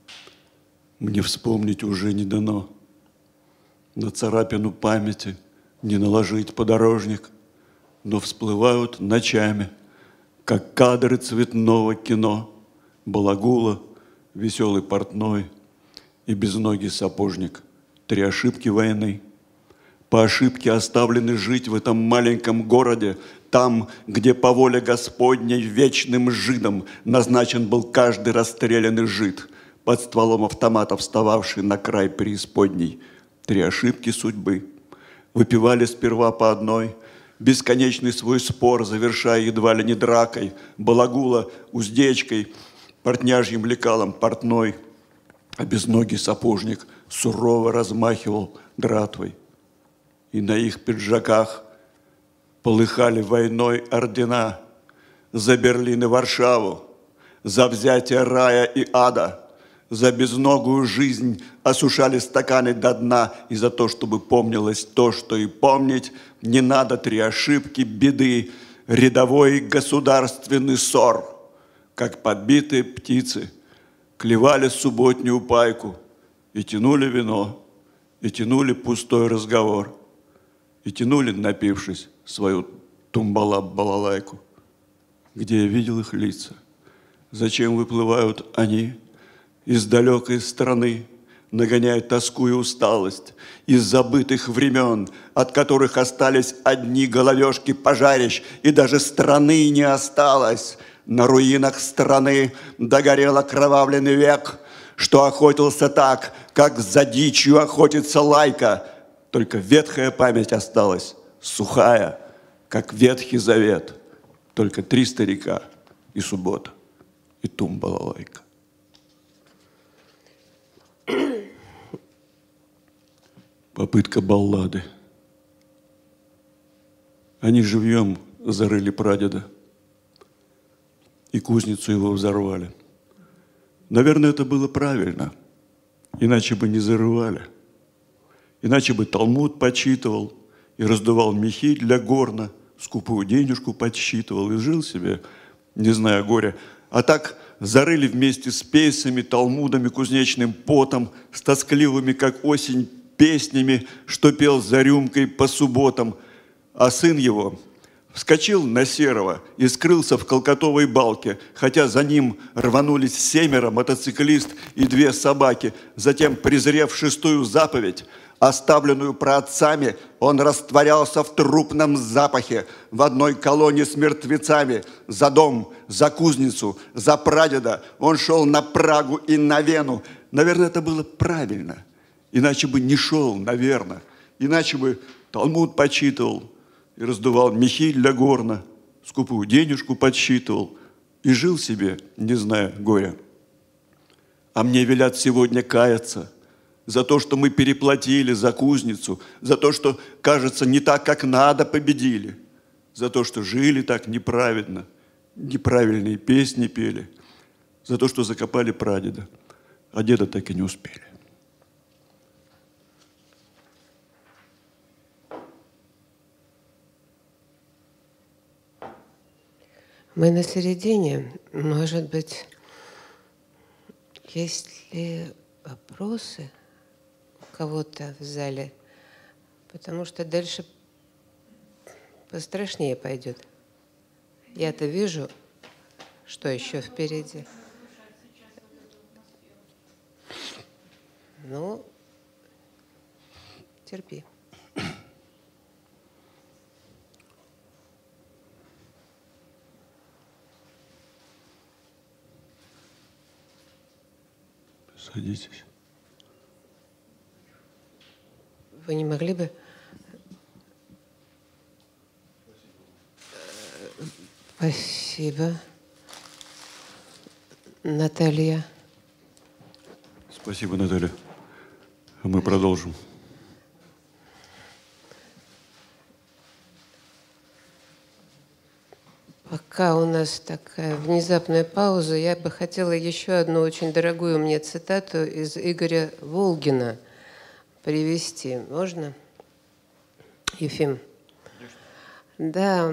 мне вспомнить уже не дано. На царапину памяти не наложить подорожник, но всплывают ночами, как кадры цветного кино, балагула, веселый портной и безногий сапожник. Три ошибки войны. По ошибке оставлены жить в этом маленьком городе, там, где по воле Господней вечным жидом назначен был каждый расстрелянный жид, под стволом автомата встававший на край преисподней. Три ошибки судьбы. Выпивали сперва по одной, бесконечный свой спор, завершая едва ли не дракой, балагула уздечкой, портняжьим лекалом портной, а безногий сапожник сурово размахивал дратвой. И на их пиджаках полыхали войной ордена за Берлин и Варшаву, за взятие рая и ада, за безногую жизнь осушали стаканы до дна, и за то, чтобы помнилось то, что и помнить не надо, три ошибки, беды, рядовой государственный ссор, как подбитые птицы, клевали субботнюю пайку и тянули вино, и тянули пустой разговор, и тянули, напившись, свою тумбала-балалайку. Где я видел их лица? Зачем выплывают они из далекой страны, нагоняя тоску и усталость, из забытых времен, от которых остались одни головешки пожарищ, и даже страны не осталось. На руинах страны догорел окровавленный век, что охотился так, как за дичью охотится лайка. Только ветхая память осталась, сухая, как Ветхий Завет. Только три старика и суббота, и тум-балалайка. Попытка баллады. Они живьем зарыли прадеда, и кузницу его взорвали. Наверное, это было правильно, иначе бы не зарывали. Иначе бы Талмуд почитывал и раздувал мехи для горна, скупую денежку подсчитывал и жил себе, не зная горя. А так зарыли вместе с пейсами, талмудами, кузнечным потом, с тоскливыми, как осень, песнями, что пел за рюмкой по субботам. А сын его вскочил на Серого и скрылся в колкотовой балке, хотя за ним рванулись семеро, мотоциклист и две собаки. Затем, презрев шестую заповедь, оставленную праотцами, он растворялся в трупном запахе в одной колонне с мертвецами. За дом, за кузницу, за прадеда он шел на Прагу и на Вену. Наверное, это было правильно. Иначе бы не шел, наверное. Иначе бы Талмуд почитывал и раздувал мехи для горна, скупую денежку подсчитывал и жил себе, не зная горя. А мне велят сегодня каяться за то, что мы переплатили за кузницу, за то, что, кажется, не так, как надо, победили, за то, что жили так неправедно, неправильные песни пели, за то, что закопали прадеда, а деда так и не успели. Мы на середине. Может быть, есть ли вопросы у кого-то в зале? Потому что дальше пострашнее пойдет. Я-то вижу, что еще впереди. Ну, терпи. Садитесь. Вы не могли бы... Спасибо. Наталья. Спасибо, Наталья. Мы продолжим. Пока у нас такая внезапная пауза, я бы хотела еще одну очень дорогую мне цитату из Игоря Волгина привести. Можно? Ефим? Да.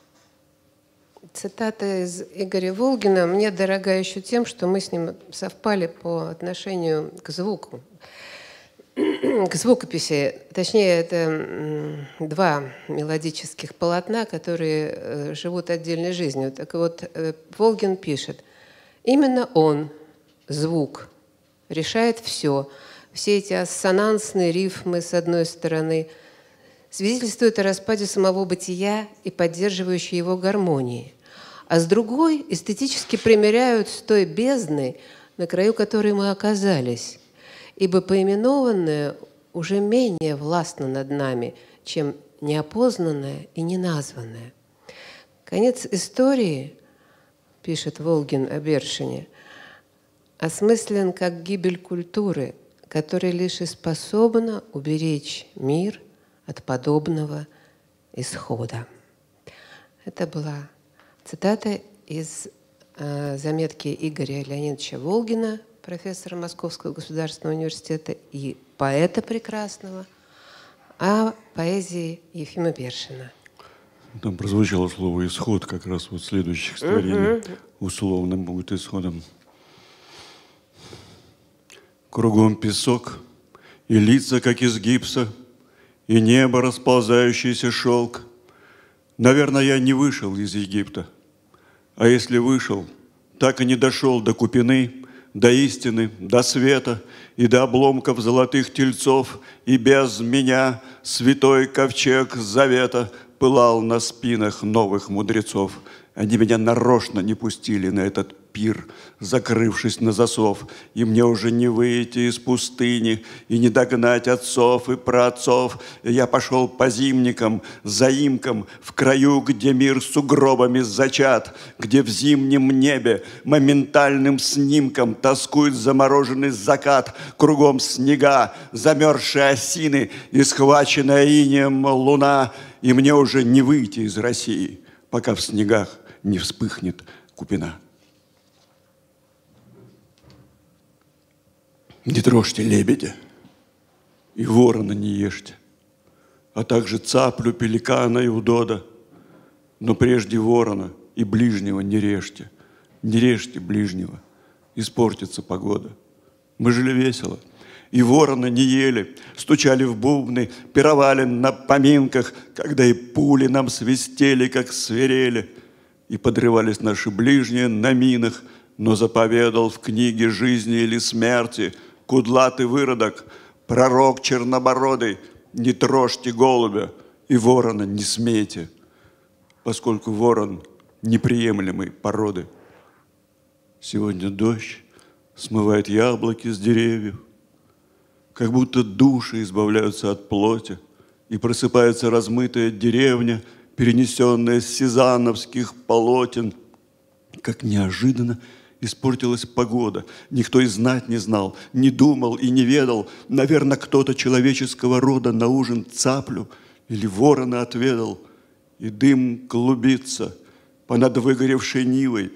Цитата из Игоря Волгина мне дорога еще тем, что мы с ним совпали по отношению к звуку, к звукописи. Точнее, это два мелодических полотна, которые живут отдельной жизнью. Так вот, Волгин пишет: именно он, звук, решает все. Все эти ассонансные рифмы, с одной стороны, свидетельствуют о распаде самого бытия и поддерживающей его гармонии, а с другой эстетически примиряют с той бездной, на краю которой мы оказались, ибо поименованное уже менее властно над нами, чем неопознанное и неназванное. Конец истории, пишет Волгин о Бершине, осмыслен как гибель культуры, которая лишь и способна уберечь мир от подобного исхода. Это была цитата из э, заметки Игоря Леонидовича Волгина, профессора Московского государственного университета и поэта прекрасного, о поэзии Ефима Бершина. Там прозвучало слово «исход», как раз вот следующих стихотворений Uh-huh. условным будет исходом. Кругом песок, и лица, как из гипса, и небо, расползающийся шелк. Наверное, я не вышел из Египта. А если вышел, так и не дошел до Купины, до истины, до света и до обломков золотых тельцов, и без меня святой ковчег завета пылал на спинах новых мудрецов. Они меня нарочно не пустили на этот пир, закрывшись на засов, и мне уже не выйти из пустыни и не догнать отцов и праотцов. И я пошел по зимникам, заимкам, в краю, где мир сугробами зачат, где в зимнем небе моментальным снимком тоскует замороженный закат, кругом снега, замерзшие осины и схваченная инеем луна, и мне уже не выйти из России, пока в снегах не вспыхнет Купина. Не трожьте лебедя и ворона не ешьте, а также цаплю, пеликана и удода. Но прежде ворона и ближнего не режьте, не режьте ближнего, испортится погода. Мы жили весело, и ворона не ели, стучали в бубны, пировали на поминках, когда и пули нам свистели, как свирели, и подрывались наши ближние на минах, но заповедал в книге жизни или смерти кудлатый выродок, пророк чернобородый: не трожьте голубя и ворона не смейте, поскольку ворон неприемлемой породы. Сегодня дождь смывает яблоки с деревьев, как будто души избавляются от плоти, и просыпается размытая деревня, перенесенная с сезанновских полотен. Как неожиданно испортилась погода. Никто и знать не знал, не думал и не ведал. Наверное, кто-то человеческого рода на ужин цаплю или ворона отведал. И дым клубится понад выгоревшей нивой.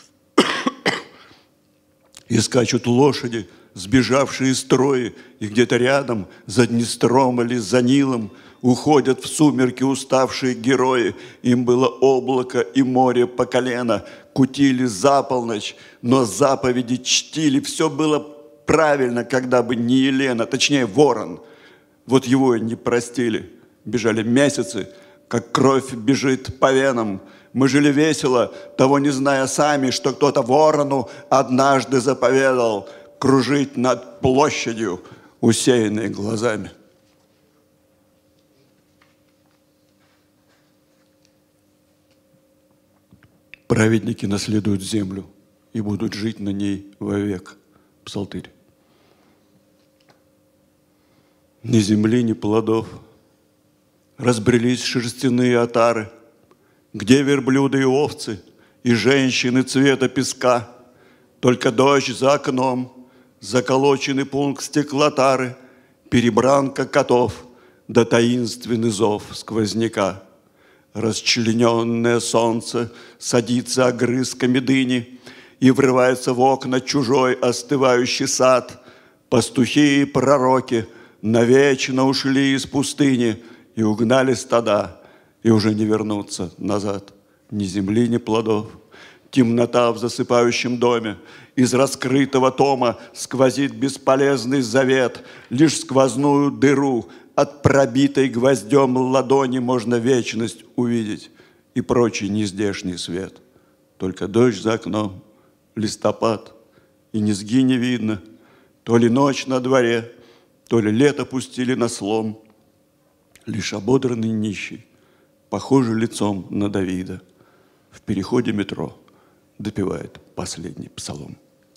И скачут лошади, сбежавшие из строя, и где-то рядом, за Днестром или за Нилом, уходят в сумерки уставшие герои. Им было облако и море по колено, кутили за полночь, но заповеди чтили. Все было правильно, когда бы не Елена, точнее ворон. Вот его и не простили. Бежали месяцы, как кровь бежит по венам. Мы жили весело, того не зная сами, что кто-то ворону однажды заповедал кружить над площадью, усеянной глазами. Праведники наследуют землю и будут жить на ней вовек. Псалтырь. Ни земли, ни плодов. Разбрелись шерстяные отары, где верблюды и овцы, и женщины цвета песка. Только дождь за окном, заколоченный пункт стеклотары, перебранка котов, да таинственный зов сквозняка. Расчлененное солнце садится огрызками дыни и врывается в окна чужой остывающий сад. Пастухи и пророки навечно ушли из пустыни и угнали стада, и уже не вернуться назад. Ни земли, ни плодов. Темнота в засыпающем доме. Из раскрытого тома сквозит бесполезный завет. Лишь сквозную дыру от пробитой гвоздем ладони можно вечность увидеть и прочий нездешний свет. Только дождь за окном, листопад, и низги не видно. То ли ночь на дворе, то ли лето пустили на слом. Лишь ободранный нищий, похожий лицом на Давида, в переходе метро допевает последний псалом.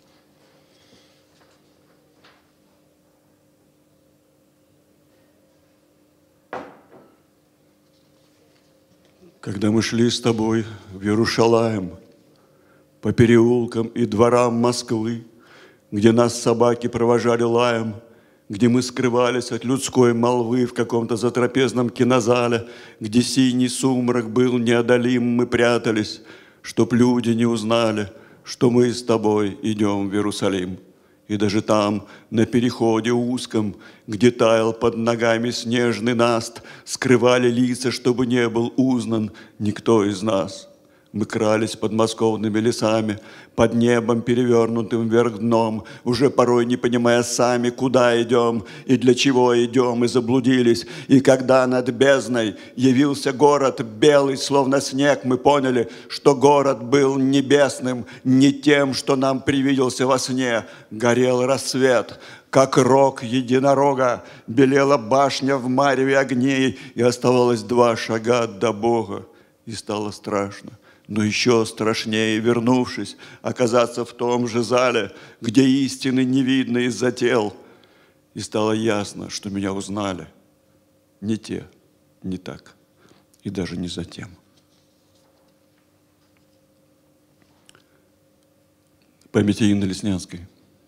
Когда мы шли с тобой в Иерушалаим, по переулкам и дворам Москвы, где нас собаки провожали лаем, где мы скрывались от людской молвы в каком-то затрапезном кинозале, где синий сумрак был неодолим, мы прятались, чтоб люди не узнали, что мы с тобой идем в Иерусалим. И даже там, на переходе узком, где таял под ногами снежный наст, скрывали лица, чтобы не был узнан никто из нас. Мы крались под московными лесами, под небом, перевернутым вверх дном, уже порой не понимая сами, куда идем и для чего идем, и заблудились. И когда над бездной явился город белый, словно снег, мы поняли, что город был небесным, не тем, что нам привиделся во сне. Горел рассвет, как рог единорога, белела башня в мареве огней, и оставалось два шага до Бога, и стало страшно. Но еще страшнее, вернувшись, оказаться в том же зале, где истины не видно из-за тел. И стало ясно, что меня узнали. Не те, не так, и даже не затем. Памяти Инны Леснянской.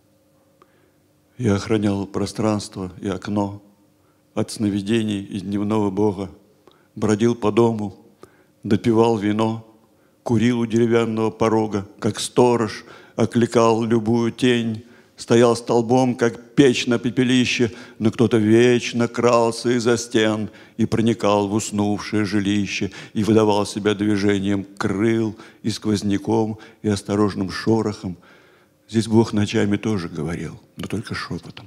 Я охранял пространство и окно от сновидений и дневного Бога, бродил по дому, допивал вино, курил у деревянного порога, как сторож, окликал любую тень, стоял столбом, как печь на пепелище, но кто-то вечно крался из-за стен и проникал в уснувшее жилище и выдавал себя движением крыл и сквозняком, и осторожным шорохом. Здесь Бог ночами тоже говорил, но только шепотом.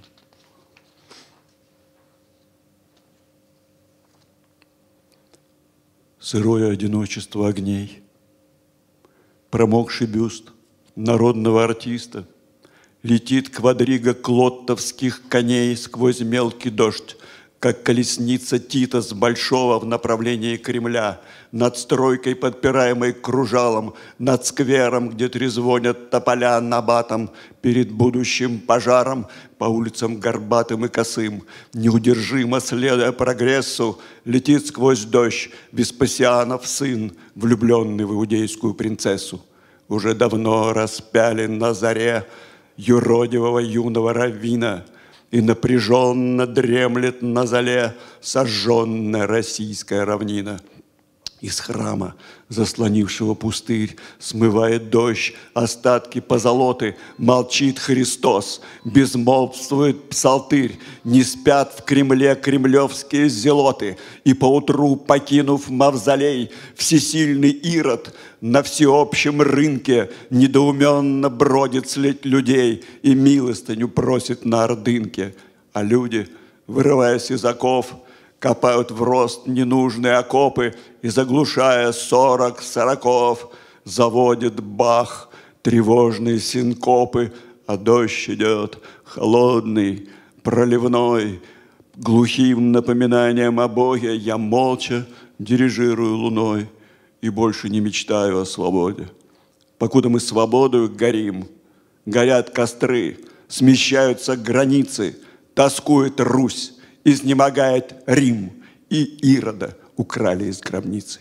Сырое одиночество огней, промокший бюст народного артиста, летит квадрига клоттовских коней сквозь мелкий дождь, как колесница Тита с Большого в направлении Кремля, над стройкой, подпираемой кружалом, над сквером, где трезвонят тополя набатом, перед будущим пожаром, по улицам горбатым и косым, неудержимо следуя прогрессу, летит сквозь дождь Веспасианов сын, влюбленный в иудейскую принцессу. Уже давно распяли на заре юродивого юного раввина, и напряженно дремлет на зале сожженная российская равнина. Из храма, заслонившего пустырь, смывает дождь, остатки позолоты, молчит Христос, безмолвствует псалтырь, не спят в Кремле кремлевские зелоты, и поутру, покинув мавзолей, всесильный Ирод на всеобщем рынке недоуменно бродит след людей и милостыню просит на ордынке, а люди, вырываясь из оков, копают в рост ненужные окопы и, заглушая сорок сороков, заводит Бах тревожные синкопы, а дождь идет холодный, проливной, глухим напоминанием о Боге. Я молча дирижирую луной и больше не мечтаю о свободе. Покуда мы свободою горим, горят костры, смещаются границы, тоскует Русь изнемогает Рим, и Ирода украли из гробницы.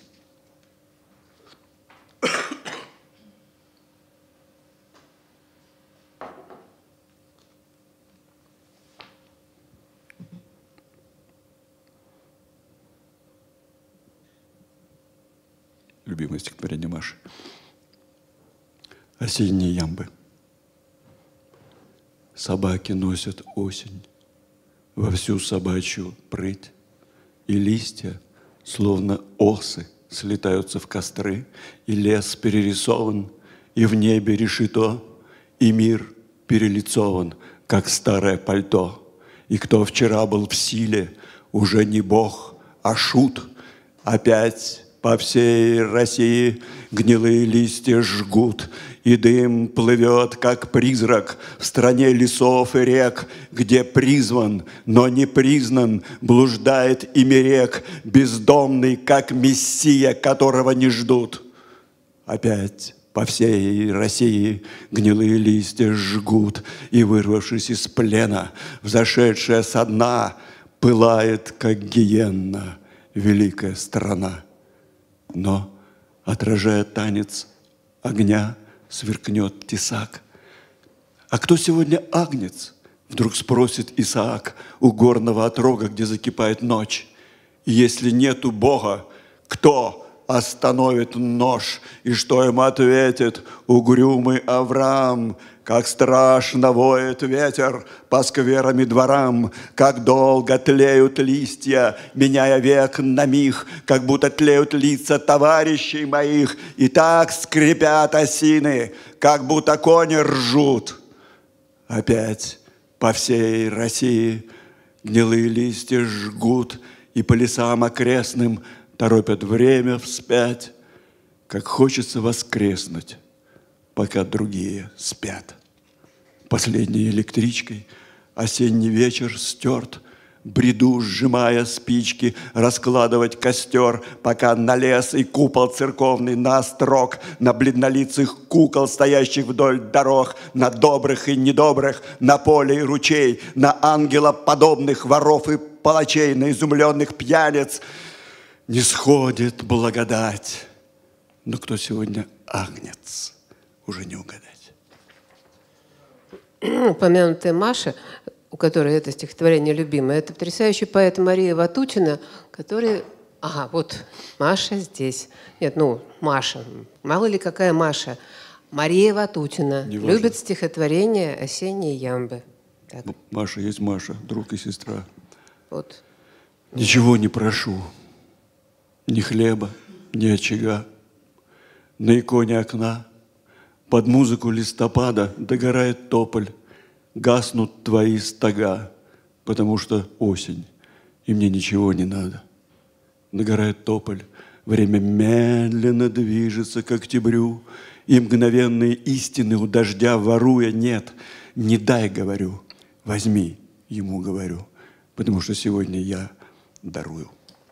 Любимое стихотворение Маши. Осенние ямбы. Собаки носят осень во всю собачью прыть, и листья, словно осы, слетаются в костры, и лес перерисован, и в небе решето, и мир перелицован, как старое пальто. И кто вчера был в силе, уже не бог, а шут. Опять по всей России гнилые листья жгут, и дым плывет, как призрак, в стране лесов и рек, где призван, но не признан, блуждает ими рек, бездомный, как мессия, которого не ждут. Опять по всей России гнилые листья жгут, и, вырвавшись из плена, взошедшая со дна, пылает, как гиенна, великая страна. Но, отражая танец огня, сверкнет тесак. А кто сегодня агнец? Вдруг спросит Исаак у горного отрога, где закипает ночь. И если нету Бога, кто остановит нож? И что ему ответит угрюмый Авраам? Как страшно воет ветер по скверам и дворам, как долго тлеют листья, меняя век на миг, как будто тлеют лица товарищей моих, и так скрипят осины, как будто кони ржут. Опять по всей России гнилые листья жгут, и по лесам окрестным торопят время вспять, как хочется воскреснуть, пока другие спят. Последней электричкой осенний вечер стерт, бреду, сжимая спички, раскладывать костер, пока на лес и купол церковный на острог, на бледнолицых кукол, стоящих вдоль дорог, на добрых и недобрых, на поле и ручей, на ангелоподобных воров и палачей, на изумленных пьяниц не сходит благодать. Но кто сегодня агнец, уже не угадать. Упомянутая Маша, у которой это стихотворение любимое, это потрясающий поэт Мария Ватутина, который... Ага, вот Маша здесь. Нет, ну, Маша. Мало ли какая Маша. Мария Ватутина любит стихотворение «Осенние ямбы». Так. Ну, Маша есть Маша, друг и сестра. Вот. Ничего не прошу. Ни хлеба, ни очага. На иконе окна под музыку листопада догорает тополь, гаснут твои стога, потому что осень, и мне ничего не надо. Догорает тополь, время медленно движется к октябрю, и мгновенные истины у дождя воруя нет. Не дай, говорю, возьми, ему говорю, потому что сегодня я дарую.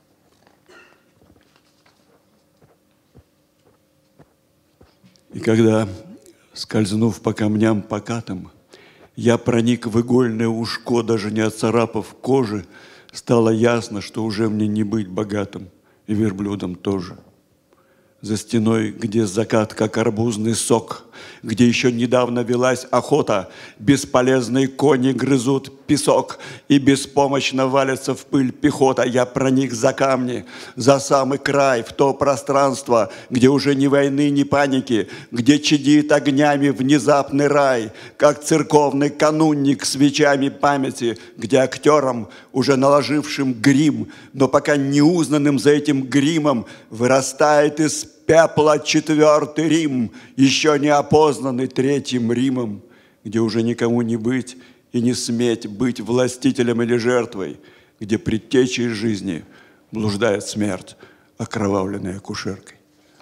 И когда, скользнув по камням покатым, я проник в игольное ушко, даже не отцарапав кожи, стало ясно, что уже мне не быть богатым, и верблюдом тоже. За стеной, где закат, как арбузный сок, где еще недавно велась охота, бесполезные кони грызут песок, и беспомощно валится в пыль пехота. Я проник за камни, за самый край, в то пространство, где уже ни войны, ни паники, где чадит огнями внезапный рай, как церковный канунник свечами памяти, где актерам, уже наложившим грим, но пока не узнанным за этим гримом, вырастает из пепла четвертый Рим, еще не опознанный третьим Римом, где уже никому не быть и не сметь быть властителем или жертвой, где предтечей жизни блуждает смерть, окровавленная акушеркой.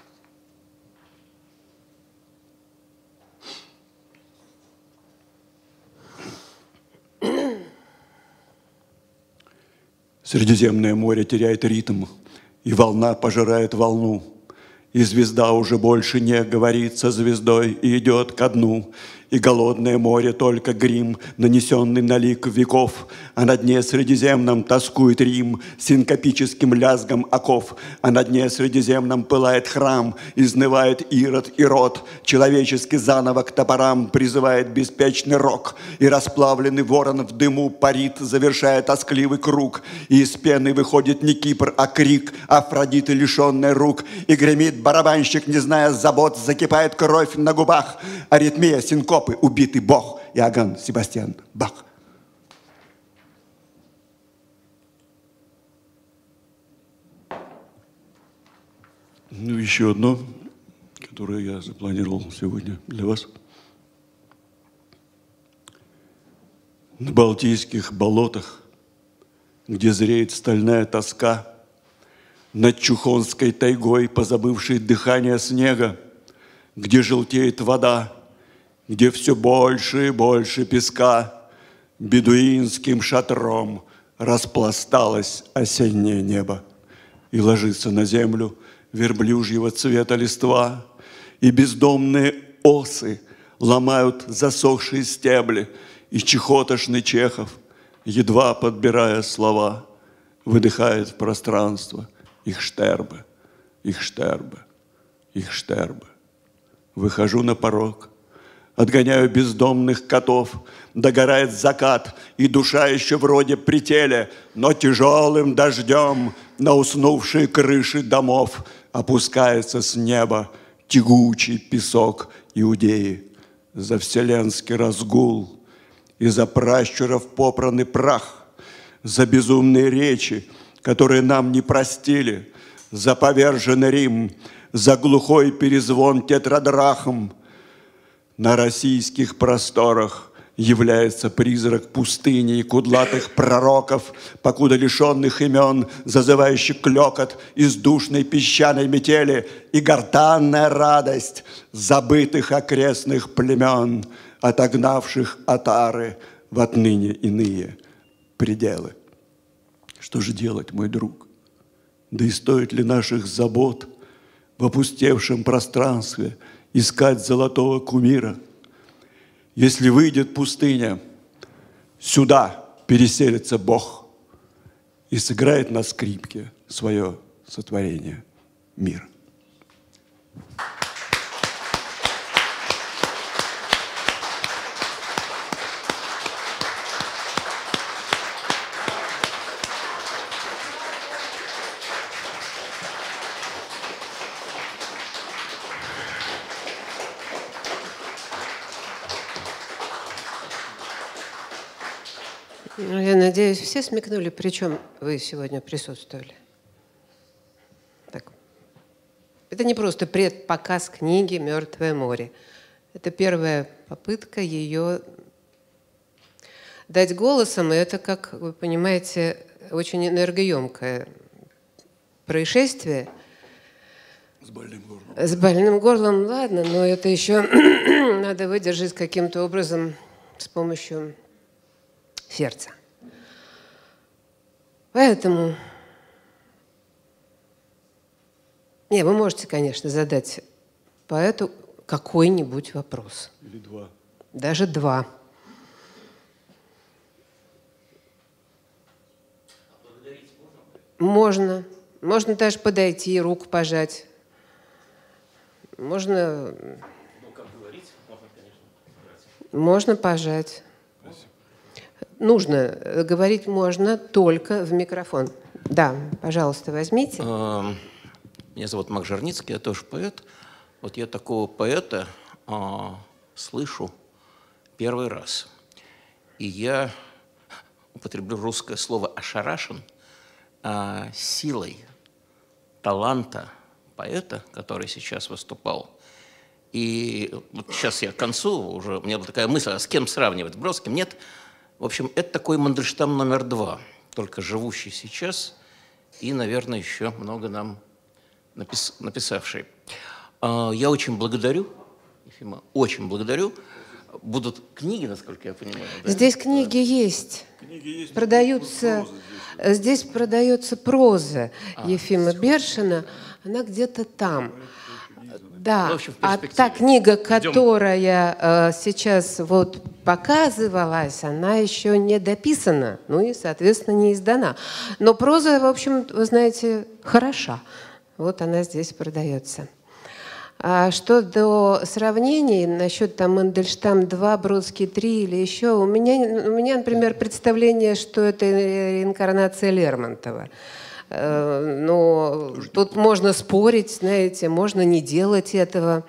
Средиземное море теряет ритм, и волна пожирает волну. И звезда уже больше не говорит со звездой и идет ко дну. и голодное море только грим, нанесенный на лик веков, а на дне Средиземном тоскует Рим синкопическим лязгом оков, а на дне Средиземном пылает храм, изнывает Ирод и Род, человеческий заново к топорам призывает беспечный рок, и расплавленный ворон в дыму парит, завершая тоскливый круг, и из пены выходит не Кипр, а крик Афродиты, лишенной рук, и гремит барабанщик, не зная забот, закипает кровь на губах, аритмия, синкопы, убитый бог, Иоганн Себастьян Бах. Ну, еще одно, которое я запланировал сегодня для вас. На Балтийских болотах, где зреет стальная тоска, над Чухонской тайгой, позабывшей дыхание снега, где желтеет вода, где все больше и больше песка, бедуинским шатром распласталось осеннее небо, и ложится на землю верблюжьего цвета листва, и бездомные осы ломают засохшие стебли, и чехотошный Чехов, едва подбирая слова, выдыхает в пространство: их штербы, их штербы, их штербы. Выхожу на порог, отгоняю бездомных котов, догорает закат, и душа еще вроде при теле, но тяжелым дождем на уснувшие крыши домов опускается с неба тягучий песок Иудеи. За вселенский разгул и за пращуров попранный прах, за безумные речи, которые нам не простили, за поверженный Рим, за глухой перезвон тетрадрахм. На российских просторах является призрак пустыни и кудлатых пророков, покуда лишенных имен, зазывающий клёкот из душной песчаной метели и гортанная радость забытых окрестных племен, отогнавших отары в отныне иные пределы. Что же делать, мой друг? Да и стоит ли наших забот в опустевшем пространстве искать золотого кумира? Если выйдет пустыня, сюда переселится Бог и сыграет на скрипке свое сотворение мира. Я надеюсь, все смекнули, при чем вы сегодня присутствовали. Так. Это не просто предпоказ книги «Мертвое море». Это первая попытка ее дать голосом, и это, как вы понимаете, очень энергоемкое происшествие. С больным горлом. С больным горлом, ладно, но это еще надо выдержать каким-то образом с помощью сердца. Поэтому, не, вы можете, конечно, задать поэту какой-нибудь вопрос. Или два. Даже два. Можно. Можно даже подойти, руку пожать. Можно... Ну, как говорить, можно, конечно. Можно пожать. Нужно, говорить можно только в микрофон. Да, пожалуйста, возьмите. Меня зовут Мак Жарницкий, я тоже поэт. Вот я такого поэта а, слышу первый раз. И я употреблю русское слово «ошарашен» а, силой таланта поэта, который сейчас выступал. И вот сейчас я к концу, уже у меня была такая мысль, а с кем сравнивать, с Бродским? Нет. В общем, это такой Мандельштам номер два, только живущий сейчас и, наверное, еще много нам напис написавший. Я очень благодарю, Ефима, очень благодарю. Будут книги, насколько я понимаю. Да? Здесь книги есть. Книги есть. Продаются, здесь. здесь продается проза а, Ефима Бершина. Она где-то там. Да, Ну, в общем, в а перспективе. та книга, Ждем. которая э, сейчас вот показывалась, она еще не дописана, ну и, соответственно, не издана. Но проза, в общем, вы знаете, хороша. Вот она здесь продается. А что до сравнений насчет там Мандельштам два, Бродский три или еще, у меня, у меня, например, представление, что это реинкарнация Лермонтова. Э, Но тут можно спорить, знаете, можно не делать этого.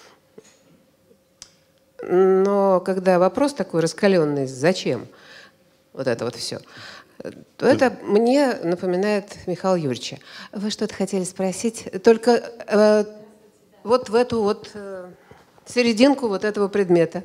Но когда вопрос такой раскаленный, зачем вот это вот все, то это мне напоминает Михаила Юрьевича. Вы что-то хотели спросить? Только э, вот в эту вот э, серединку вот этого предмета.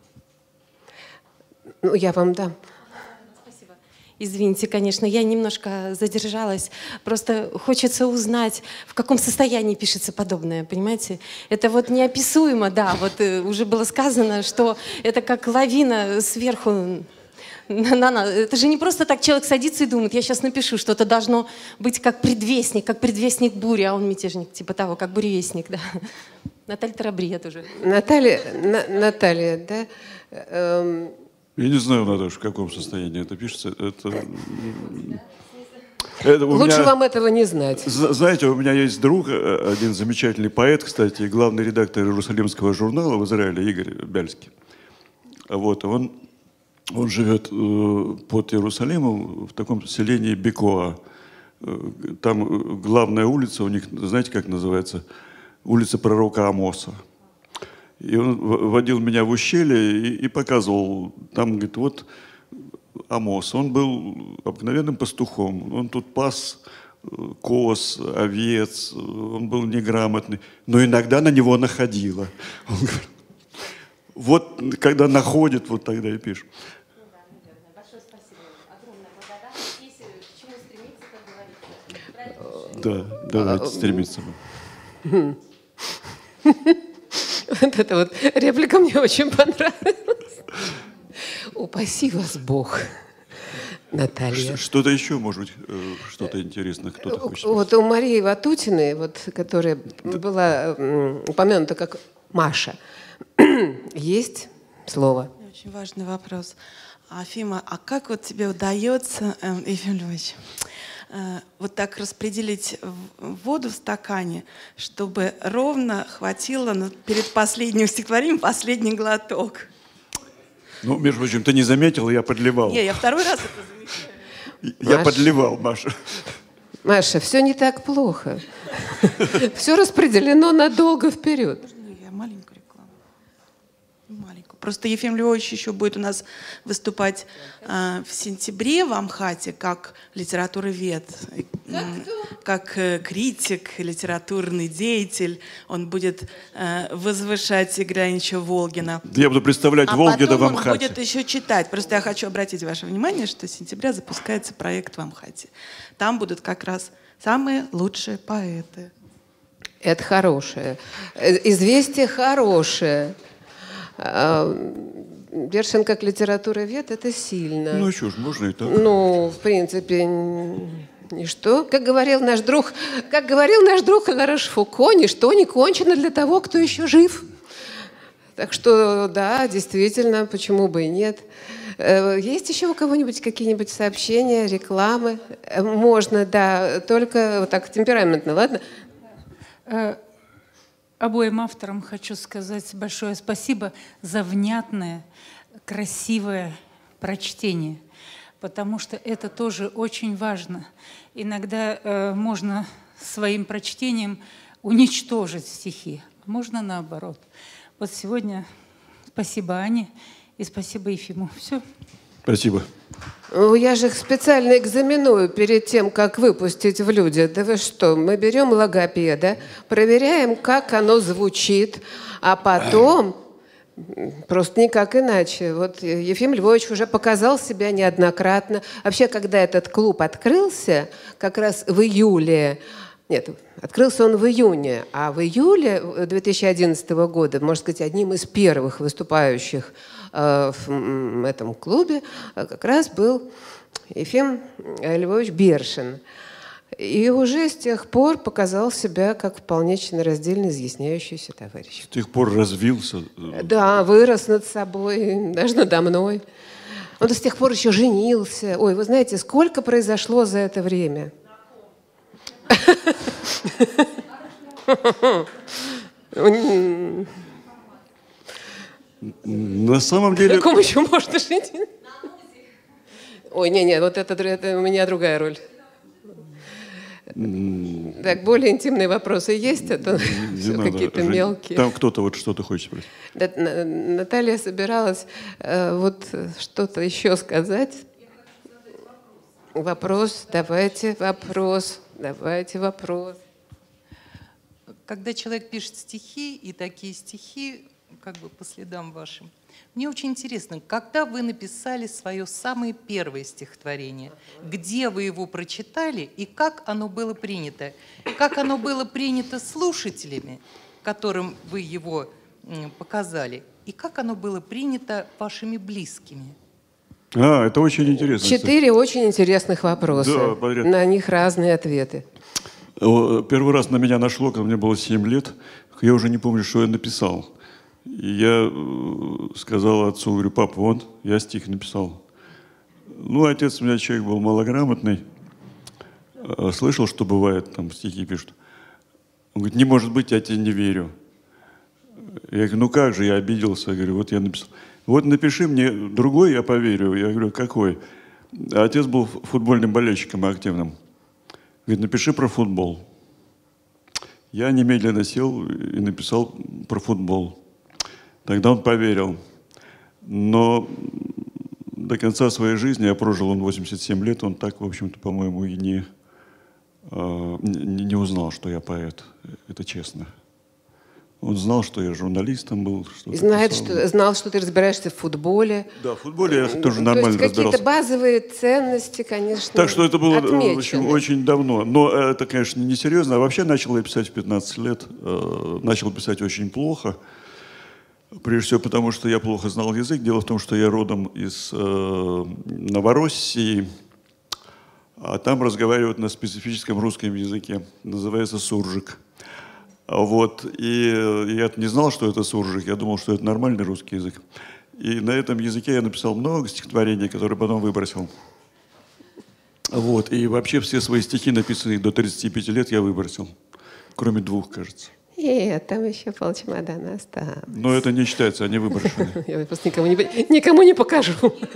Ну, я вам дам. Извините, конечно, я немножко задержалась. Просто хочется узнать, в каком состоянии пишется подобное, понимаете? Это вот неописуемо, да, вот э, уже было сказано, что это как лавина сверху на, на нас. Это же не просто так человек садится и думает, я сейчас напишу, что-то должно быть как предвестник, как предвестник бури, а он мятежник, типа того, как буревестник, да. Наталья Тарабрия тоже. Наталья, на, Наталья, да? Эм, Я не знаю, Наташа, в каком состоянии это пишется. Это, это у лучше меня, вам этого не знать. знаете, у меня есть друг, один замечательный поэт, кстати, главный редактор Иерусалимского журнала в Израиле, Игорь Бяльский. Вот, он, он живет под Иерусалимом в таком селении Бекоа. Там главная улица у них, знаете, как называется? Улица пророка Амоса. И он водил меня в ущелье и, и показывал, там, говорит, вот Амос, он был обыкновенным пастухом, он тут пас коз, овец, он был неграмотный, но иногда на него находило. Он говорит, вот когда находит, вот тогда и пишет. Да, давайте стремиться. Вот эта вот реплика мне очень понравилась. Упаси вас Бог, Наталья. Что-то еще, может быть, что-то интересное, кто-то хочет. Вот у Марии Ватутиной, вот, которая была м, упомянута как Маша, есть слово. Очень важный вопрос. Афима, а как вот тебе удается, э, Ефим Львович, э, вот так распределить воду в стакане, чтобы ровно хватило на, перед последним стихотворением последний глоток? Ну, между прочим, ты не заметила, я подливал. Не, я второй раз это замечаю. Я Маша. подливал, Маша. Маша, все не так плохо. Все распределено надолго вперед. Ну, я маленькую рекламу. Маленькую. Просто Ефим Львович еще будет у нас выступать э, в сентябре в Амхате как литературовед, э, как э, критик, литературный деятель. Он будет э, возвышать Игоря Леонидовича Волгина. Я буду представлять А Волгина потом в он Амхате. будет еще читать. Просто я хочу обратить ваше внимание, что с сентября запускается проект в Амхате. Там будут как раз самые лучшие поэты. Это хорошее. Э, Известие хорошее. А, Бершин как литературовед — это сильно. Ну, что ж, можно и так. Ну, в принципе, н- ничто. Как говорил наш друг, как говорил наш друг Лараш Фуко, ничто не кончено для того, кто еще жив. Так что, да, действительно, почему бы и нет. Э, Есть еще у кого-нибудь какие-нибудь сообщения, рекламы? Э, Можно, да, только вот так темпераментно, ладно? Э, Обоим авторам хочу сказать большое спасибо за внятное, красивое прочтение, потому что это тоже очень важно. Иногда э, можно своим прочтением уничтожить стихи, а можно наоборот. Вот сегодня спасибо Ане и спасибо Ефиму. Все. Спасибо. Ну, я же их специально экзаменую перед тем, как выпустить в люди. Да вы что, мы берем логопеда, проверяем, как оно звучит, а потом просто никак иначе. Вот Ефим Львович уже показал себя неоднократно. Вообще, когда этот клуб открылся, как раз в июле, нет, открылся он в июне, а в июле две тысячи одиннадцатого года, можно сказать, одним из первых выступающих э, в этом клубе э, как раз был Ефим Львович Бершин. И уже с тех пор показал себя как вполне членораздельно изъясняющийся товарищ. С тех пор развился. Да, вырос над собой, даже надо мной. Он с тех пор еще женился. Ой, вы знаете, сколько произошло за это время? На самом деле... Какому еще можно жить? Ой, не-не, вот это, это у меня другая роль. Так, более интимные вопросы есть, а то какие-то мелкие. Там кто-то вот что-то хочет спросить. Да, Наталья собиралась э, вот что-то еще сказать. Вопрос, давайте вопрос, давайте вопрос. Когда человек пишет стихи, и такие стихи, как бы по следам вашим, мне очень интересно, когда вы написали свое самое первое стихотворение, где вы его прочитали и как оно было принято? Как оно было принято слушателями, которым вы его показали, и как оно было принято вашими близкими? А, это очень интересно. Четыре очень интересных вопроса. Да, подряд. На них разные ответы. Первый раз на меня нашло, когда мне было семь лет. Я уже не помню, что я написал. И я сказал отцу, говорю, папа, вон, я стих написал. Ну, отец у меня человек был малограмотный. Слышал, что бывает, там стихи пишут. Он говорит, не может быть, я тебе не верю. Я говорю, ну как же, я обиделся. Я говорю, вот я написал. Вот напиши мне другой, я поверю. Я говорю, какой? Отец был футбольным болельщиком активным. Говорит, напиши про футбол. Я немедленно сел и написал про футбол. Тогда он поверил. Но до конца своей жизни, я прожил он восемьдесят семь лет, он так, в общем-то, по-моему, и не, не, не узнал, что я поэт. Это честно. Он знал, что я журналистом был. И знает, что, знал, что ты разбираешься в футболе. Да, в футболе я тоже нормально То есть разбирался. Какие-то базовые ценности, конечно, Так что это было отмечены. очень, очень давно. Но это, конечно, не серьезно. А вообще начал я писать в пятнадцать лет. Начал писать очень плохо. Прежде всего потому, что я плохо знал язык. Дело в том, что я родом из Новороссии, а там разговаривают на специфическом русском языке. Называется суржик. Вот. И я не знал, что это суржик. Я думал, что это нормальный русский язык. И на этом языке я написал много стихотворений, которые потом выбросил. Вот. И вообще все свои стихи, написанные до тридцати пяти лет, я выбросил. Кроме двух, кажется. Нет, там еще полчемодана осталось. Но это не считается, они выброшены. Я просто никому не, никому не покажу.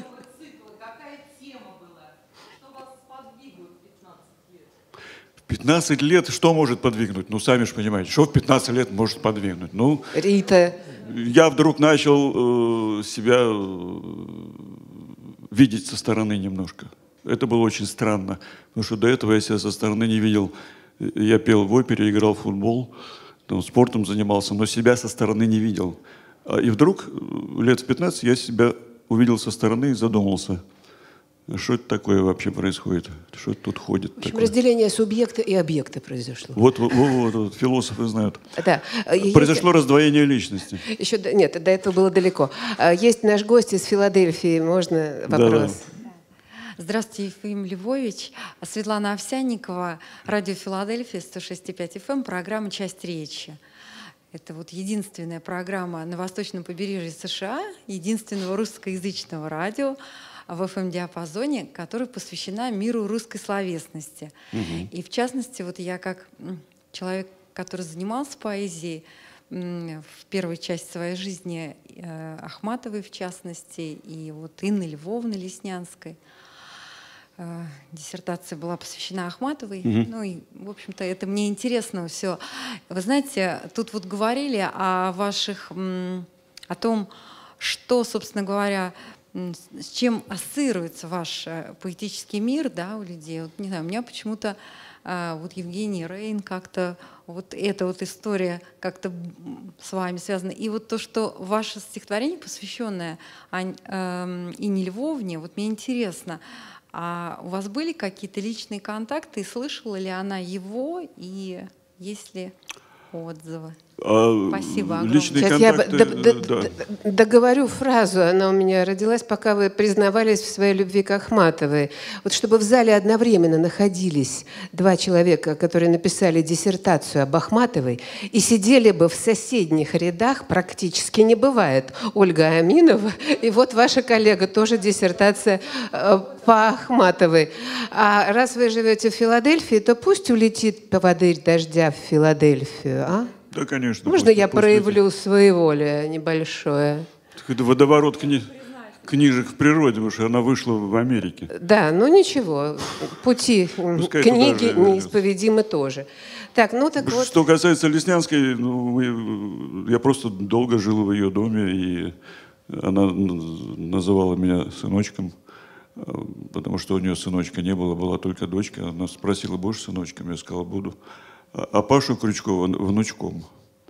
В пятнадцать лет что может подвигнуть? Ну, сами же понимаете, что в пятнадцать лет может подвигнуть? Ну, Рита. Я вдруг начал э, себя э, видеть со стороны немножко. Это было очень странно, потому что до этого я себя со стороны не видел. Я пел в опере, играл в футбол, там, спортом занимался, но себя со стороны не видел. И вдруг лет в пятнадцать я себя увидел со стороны и задумался, что это такое вообще происходит, что тут ходит. В общем, такое. Разделение субъекта и объекта произошло. Вот, вот, вот, вот философы знают. Да. Произошло есть... раздвоение личности. Еще, нет, до этого было далеко. Есть наш гость из Филадельфии, можно вопрос? Да. Здравствуйте, Ефим Львович. Светлана Овсянникова, радио Филадельфия, сто шесть и пять эф эм, программа «Часть речи». Это вот единственная программа на восточном побережье США, единственного русскоязычного радио в эф эм-диапазоне, которая посвящена миру русской словесности. Угу. И в частности, вот я как человек, который занимался поэзией в первой части своей жизни, Ахматовой в частности, и вот Инны Львовны Леснянской, диссертация была посвящена Ахматовой. Mm-hmm. Ну и, в общем-то, это мне интересно все. Вы знаете, тут вот говорили о ваших, о том, что, собственно говоря, с чем ассоциируется ваш поэтический мир, да, у людей. Вот, не знаю, у меня почему-то вот Евгений Рейн как-то, вот эта вот история как-то с вами связана. И вот то, что ваше стихотворение, посвященное Инне Львовне, вот мне интересно, а у вас были какие-то личные контакты, и слышала ли она его, и есть ли отзывы? А Спасибо огромное. личные Сейчас я контакты, д- д- да. д- договорю фразу, она у меня родилась, пока вы признавались в своей любви к Ахматовой. Вот чтобы в зале одновременно находились два человека, которые написали диссертацию об Ахматовой, и сидели бы в соседних рядах, практически не бывает. Ольга Аминова, и вот ваша коллега, тоже диссертация э, по Ахматовой. А раз вы живете в Филадельфии, то пусть улетит поводырь дождя в Филадельфию, а? Да, конечно. Можно пусть- я пусть проявлю своеволие небольшое? летит. Это водоворот кни... книжек в природе, потому что она вышла в Америке. Да, ну ничего, пути м, Пускай книги туда же неисповедимы тоже. Так, ну так вот. Что касается Леснянской, ну, мы- я просто долго жил в ее доме, и она н- называла меня сыночком, э, потому что у нее сыночка не было, была только дочка. Она спросила, будешь сыночком? Я сказал, буду. А а Пашу Крючкова внучком.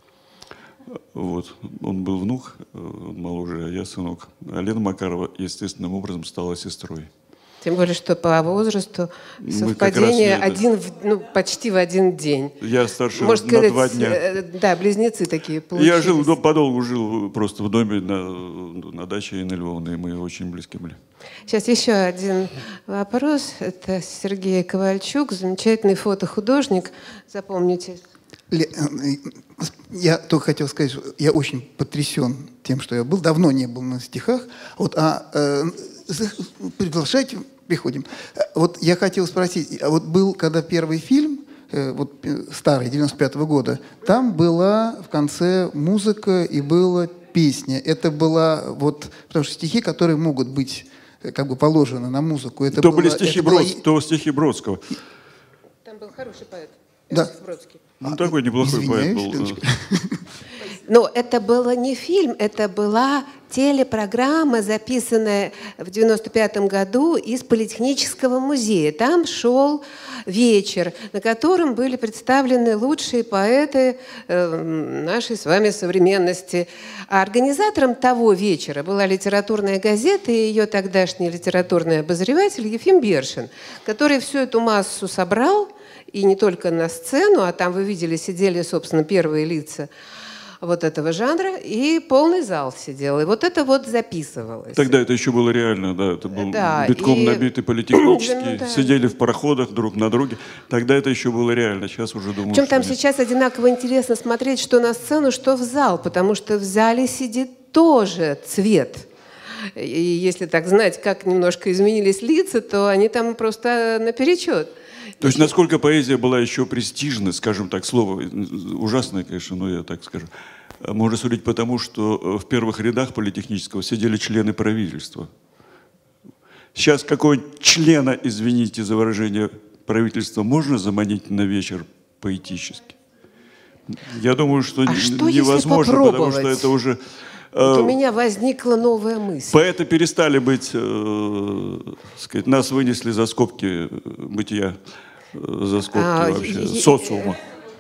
Вот. Он был внук, он моложе, а я сынок. А Лена Макарова естественным образом стала сестрой. Тем более, что по возрасту Мы совпадение как раз, один, в- ну, почти в один день. Я старше Можно на сказать, два дня. э, да, близнецы такие получились. Я жил, до- подолгу жил просто в доме на, на даче Инны Львовны, и мы очень близки были. Сейчас еще один вопрос. Это Сергей Ковальчук, замечательный фотохудожник. Запомните. Ле- э, Я только хотел сказать, что я очень потрясен тем, что я был. Давно не был на стихах. Вот, а э, за- приглашайте, приходим. Э, Вот я хотел спросить, а вот был, когда первый фильм, э, вот э, старый, девяносто пятого года, там была в конце музыка и была песня. Это была вот, потому что стихи, которые могут быть э, как бы положены на музыку. Это то, было- были стихи это была Брод- и- то стихи Бродского. Там был хороший поэт. Да. Иосиф Бродский. Ну, такой неплохой поэт Извиняюсь, был. Леночка. Но это было не фильм, это была телепрограмма, записанная в девяносто пятом году из Политехнического музея. Там шел вечер, на котором были представлены лучшие поэты э, нашей с вами современности. А организатором того вечера была литературная газета и ее тогдашний литературный обозреватель Ефим Бершин, который всю эту массу собрал, и не только на сцену, а там, вы видели, сидели, собственно, первые лица вот этого жанра, и полный зал сидел. И вот это вот записывалось. Тогда это еще было реально, да, это был Да, битком и- набитый политехнический, Ну, да. сидели в пароходах друг на друге. Тогда это еще было реально, сейчас уже думаю, Причем что там нет. сейчас одинаково интересно смотреть, что на сцену, что в зал, потому что в зале сидит тоже цвет. И если так знать, как немножко изменились лица, то они там просто наперечет. То есть насколько поэзия была еще престижна, скажем так, слово ужасное, конечно, но я так скажу, можно судить потому, что в первых рядах политехнического сидели члены правительства. Сейчас какого-нибудь члена, извините за выражение, правительства можно заманить на вечер поэтически? Я думаю, что, А что, если невозможно, потому что попробовать? это уже... Вот э, у меня возникла новая мысль. Поэты перестали быть, э, сказать, нас вынесли за скобки э, бытия, э, за скобки А, вообще, и- социума.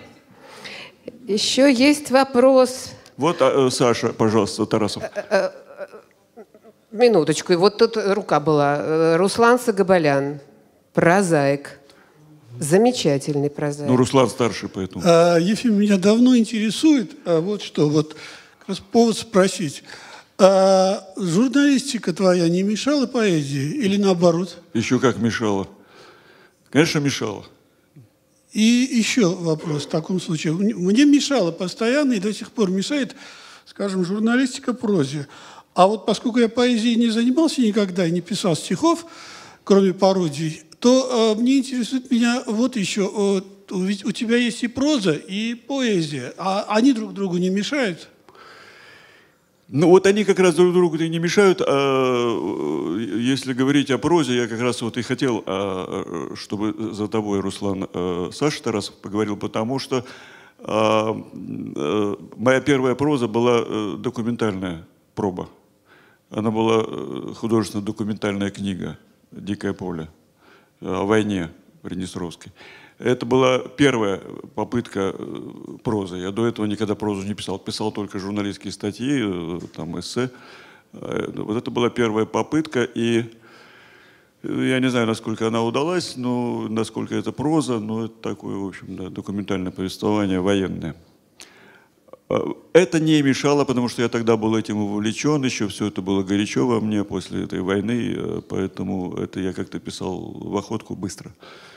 Еще есть вопрос. Вот, а, э, Саша, пожалуйста, Тарасов. Минуточку. Вот тут рука была. Э, Руслан Сагабалян. Прозаик. Замечательный прозаик. Ну, Руслан старший, поэтому. А, Ефим, меня давно интересует, а вот что, вот как раз повод спросить. А журналистика твоя не мешала поэзии или наоборот? Еще как мешало. Конечно, мешало. И еще вопрос в таком случае. Мне мне мешало постоянно и до сих пор мешает, скажем, журналистика прозе. А вот поскольку я поэзией не занимался никогда и не писал стихов, кроме пародий, то э, мне интересует меня вот еще. э, ведь у тебя есть и проза, и поэзия. А они друг другу не мешают? Ну, вот они как раз друг другу-то и не мешают. А, э, если говорить о прозе, я как раз вот и хотел, а, чтобы за тобой, Руслан, а, Саша Тарасов поговорил, потому что а, а, моя первая проза была а, документальная проба. Она была а, художественно-документальная книга «Дикое поле» о войне Приднестровской. Это была первая попытка э, прозы. Я до этого никогда прозу не писал. Писал только журналистские статьи, э, там, эссе. Э, Вот это была первая попытка. И э, я не знаю, насколько она удалась, но насколько это проза, но это такое, в общем, да, документальное повествование военное. Это не мешало, потому что я тогда был этим увлечен, еще все это было горячо во мне после этой войны, поэтому это я как-то писал в охотку быстро.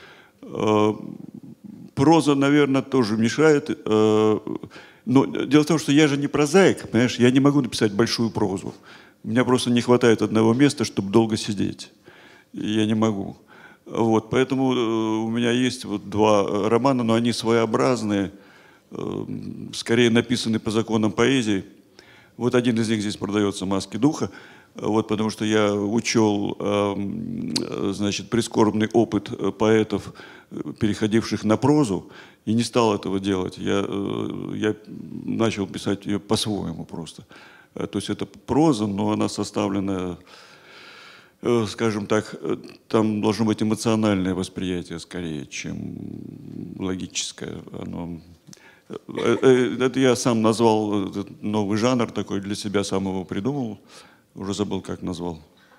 Проза, наверное, тоже мешает. Но дело в том, что я же не прозаик, понимаешь, я не могу написать большую прозу. У меня просто не хватает одного места, чтобы долго сидеть. Я не могу. Вот, поэтому у меня есть вот два романа, но они своеобразные, скорее написаны по законам поэзии. Вот один из них здесь продается «Маски духа», вот, потому что я учел, значит, прискорбный опыт поэтов, переходивших на прозу, и не стал этого делать. Я, я начал писать ее по-своему просто. То есть это проза, но она составлена, скажем так, там должно быть эмоциональное восприятие скорее, чем логическое. Оно... Это я сам назвал этот новый жанр такой, для себя сам его придумал. Уже забыл, как назвал.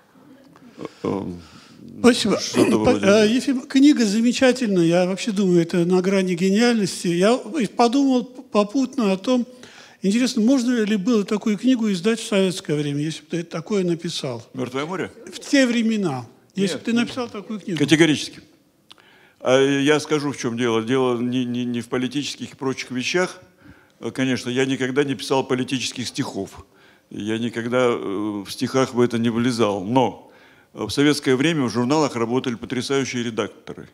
Спасибо. Ефим, книга замечательная. Я вообще думаю, это на грани гениальности. Я подумал попутно о том, интересно, можно ли было такую книгу издать в советское время, если бы ты такое написал? «Мертвое море»? В те времена. Если бы ты написал такую книгу. Категорически. Я скажу, в чем дело. Дело не, не, не в политических и прочих вещах. Конечно, я никогда не писал политических стихов. Я никогда в стихах в это не влезал. Но в советское время в журналах работали потрясающие редакторы.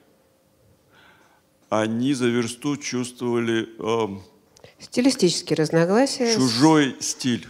Они за версту чувствовали... Э, Стилистические разногласия. Чужой стиль.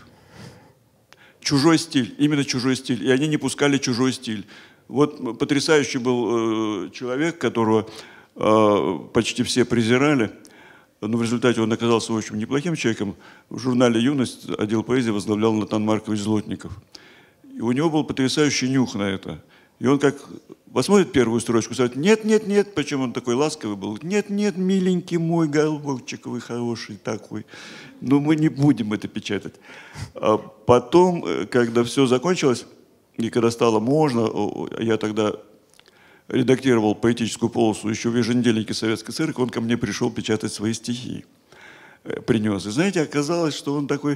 Чужой стиль. Именно чужой стиль. И они не пускали чужой стиль. Вот потрясающий был э, человек, которого э, почти все презирали. Но в результате он оказался очень неплохим человеком. В журнале «Юность» отдел поэзии возглавлял Натан Маркович Злотников. И у него был потрясающий нюх на это. И он как посмотрит первую строчку, скажет: нет, нет, нет, причем он такой ласковый был. Нет, нет, миленький мой, голубчик вы хороший такой. Но мы не будем это печатать. А потом, когда все закончилось, и когда стало можно, я тогда... редактировал поэтическую полосу еще в еженедельнике Советской Церкви, он ко мне пришел печатать свои стихи. Принес. И знаете, оказалось, что он такой,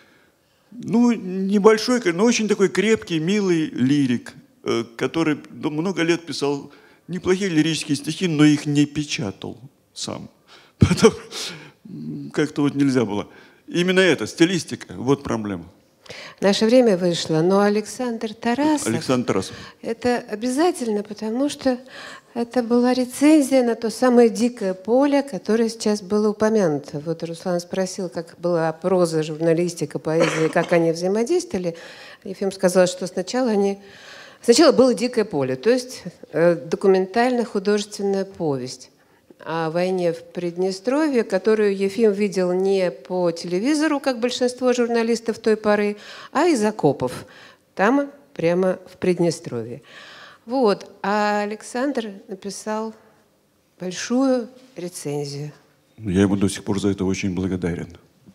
ну, небольшой, но очень такой крепкий, милый лирик, который много лет писал неплохие лирические стихи, но их не печатал сам. Потом как-то вот нельзя было. Именно это, стилистика, вот проблема. Наше время вышло, но Александр Тарасов, Александр Тарасов. Это обязательно, потому что это была рецензия на то самое дикое поле, которое сейчас было упомянуто. Вот Руслан спросил, как была проза, журналистика, поэзия, как они взаимодействовали. Ефим сказал, что сначала они... Сначала было дикое поле, то есть э, документально-художественная повесть о войне в Приднестровье, которую Ефим видел не по телевизору, как большинство журналистов той поры, а из окопов. Там, прямо в Приднестровье. Вот. А Александр написал большую рецензию. Я ему до сих пор за это очень благодарен.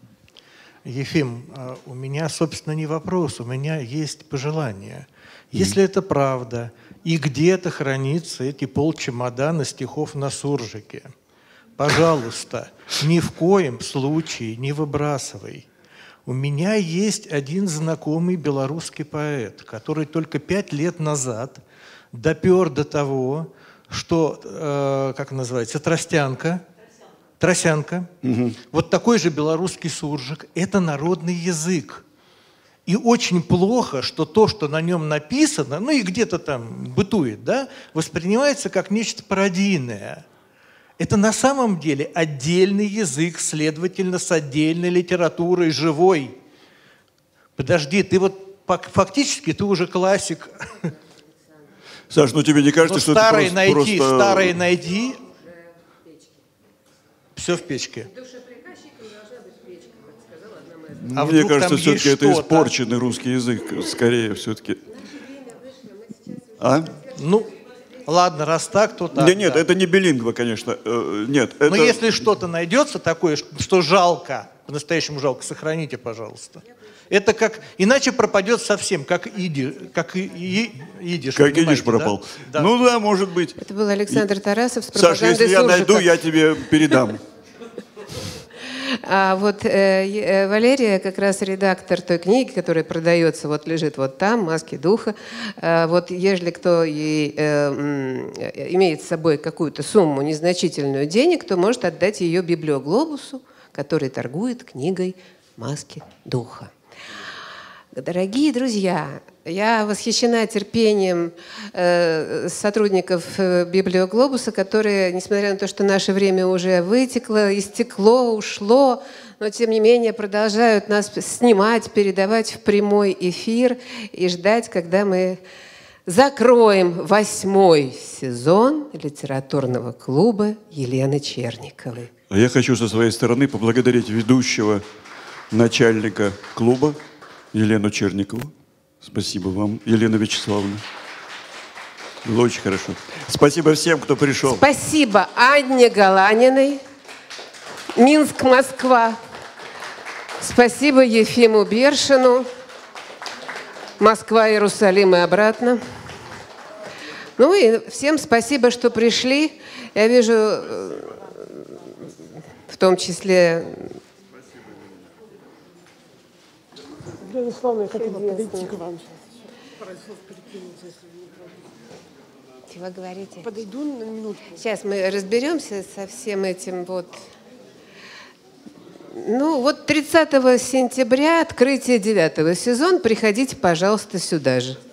Ефим, у меня, собственно, не вопрос, у меня есть пожелание. Если это правда, и где-то хранится эти полчемодана стихов на суржике, пожалуйста, ни в коем случае не выбрасывай. У меня есть один знакомый белорусский поэт, который только пять лет назад допер до того, что, э, как называется, тростянка, тросянка, угу. Вот такой же белорусский суржик – это народный язык. И очень плохо, что то, что на нем написано, ну и где-то там бытует, да, воспринимается как нечто пародийное. Это на самом деле отдельный язык, следовательно, с отдельной литературой, живой. Подожди, ты вот фактически ты уже классик. Саш, ну тебе не кажется, Но что старые это просто... найди, просто... старые найди. Все в печке. А мне кажется, все-таки это испорченный русский язык, скорее все-таки. А? Ну, ладно, раз так, то так. Нет, нет, да. это не билингва, конечно. Нет, это... Но если что-то найдется такое, что жалко, по-настоящему жалко, сохраните, пожалуйста. Это как, иначе пропадет совсем, как иди, как и, и, идиш. Как идиш пропал. Да? Да. Ну да, может быть. Это был Александр Тарасов с пропагандой Саша, если я суржика. найду, я тебе передам. А вот э, Валерия как раз редактор той книги, которая продается, вот лежит вот там, «Маски духа». А вот ежели кто и, э, имеет с собой какую-то сумму незначительную денег, то может отдать ее Библиоглобусу, который торгует книгой «Маски духа». Дорогие друзья, я восхищена терпением э, сотрудников э, Библиоглобуса, которые, несмотря на то, что наше время уже вытекло, истекло, ушло, но тем не менее продолжают нас снимать, передавать в прямой эфир и ждать, когда мы закроем восьмой сезон литературного клуба Елены Черниковой. А я хочу со своей стороны поблагодарить ведущего, начальника клуба Елену Черникову. Спасибо вам, Елена Вячеславовна. Было очень хорошо. Спасибо всем, кто пришел. Спасибо Анне Галаниной, Минск, Москва. Спасибо Ефиму Бершину, Москва, Иерусалим и обратно. Ну и всем спасибо, что пришли. Я вижу, в том числе... Безусловно, я хотела подойти к вам. Чего говорите? Подойду на минутку. Сейчас мы разберемся со всем этим вот. Ну, вот тридцатого сентября открытие девятого сезона. Приходите, пожалуйста, сюда же.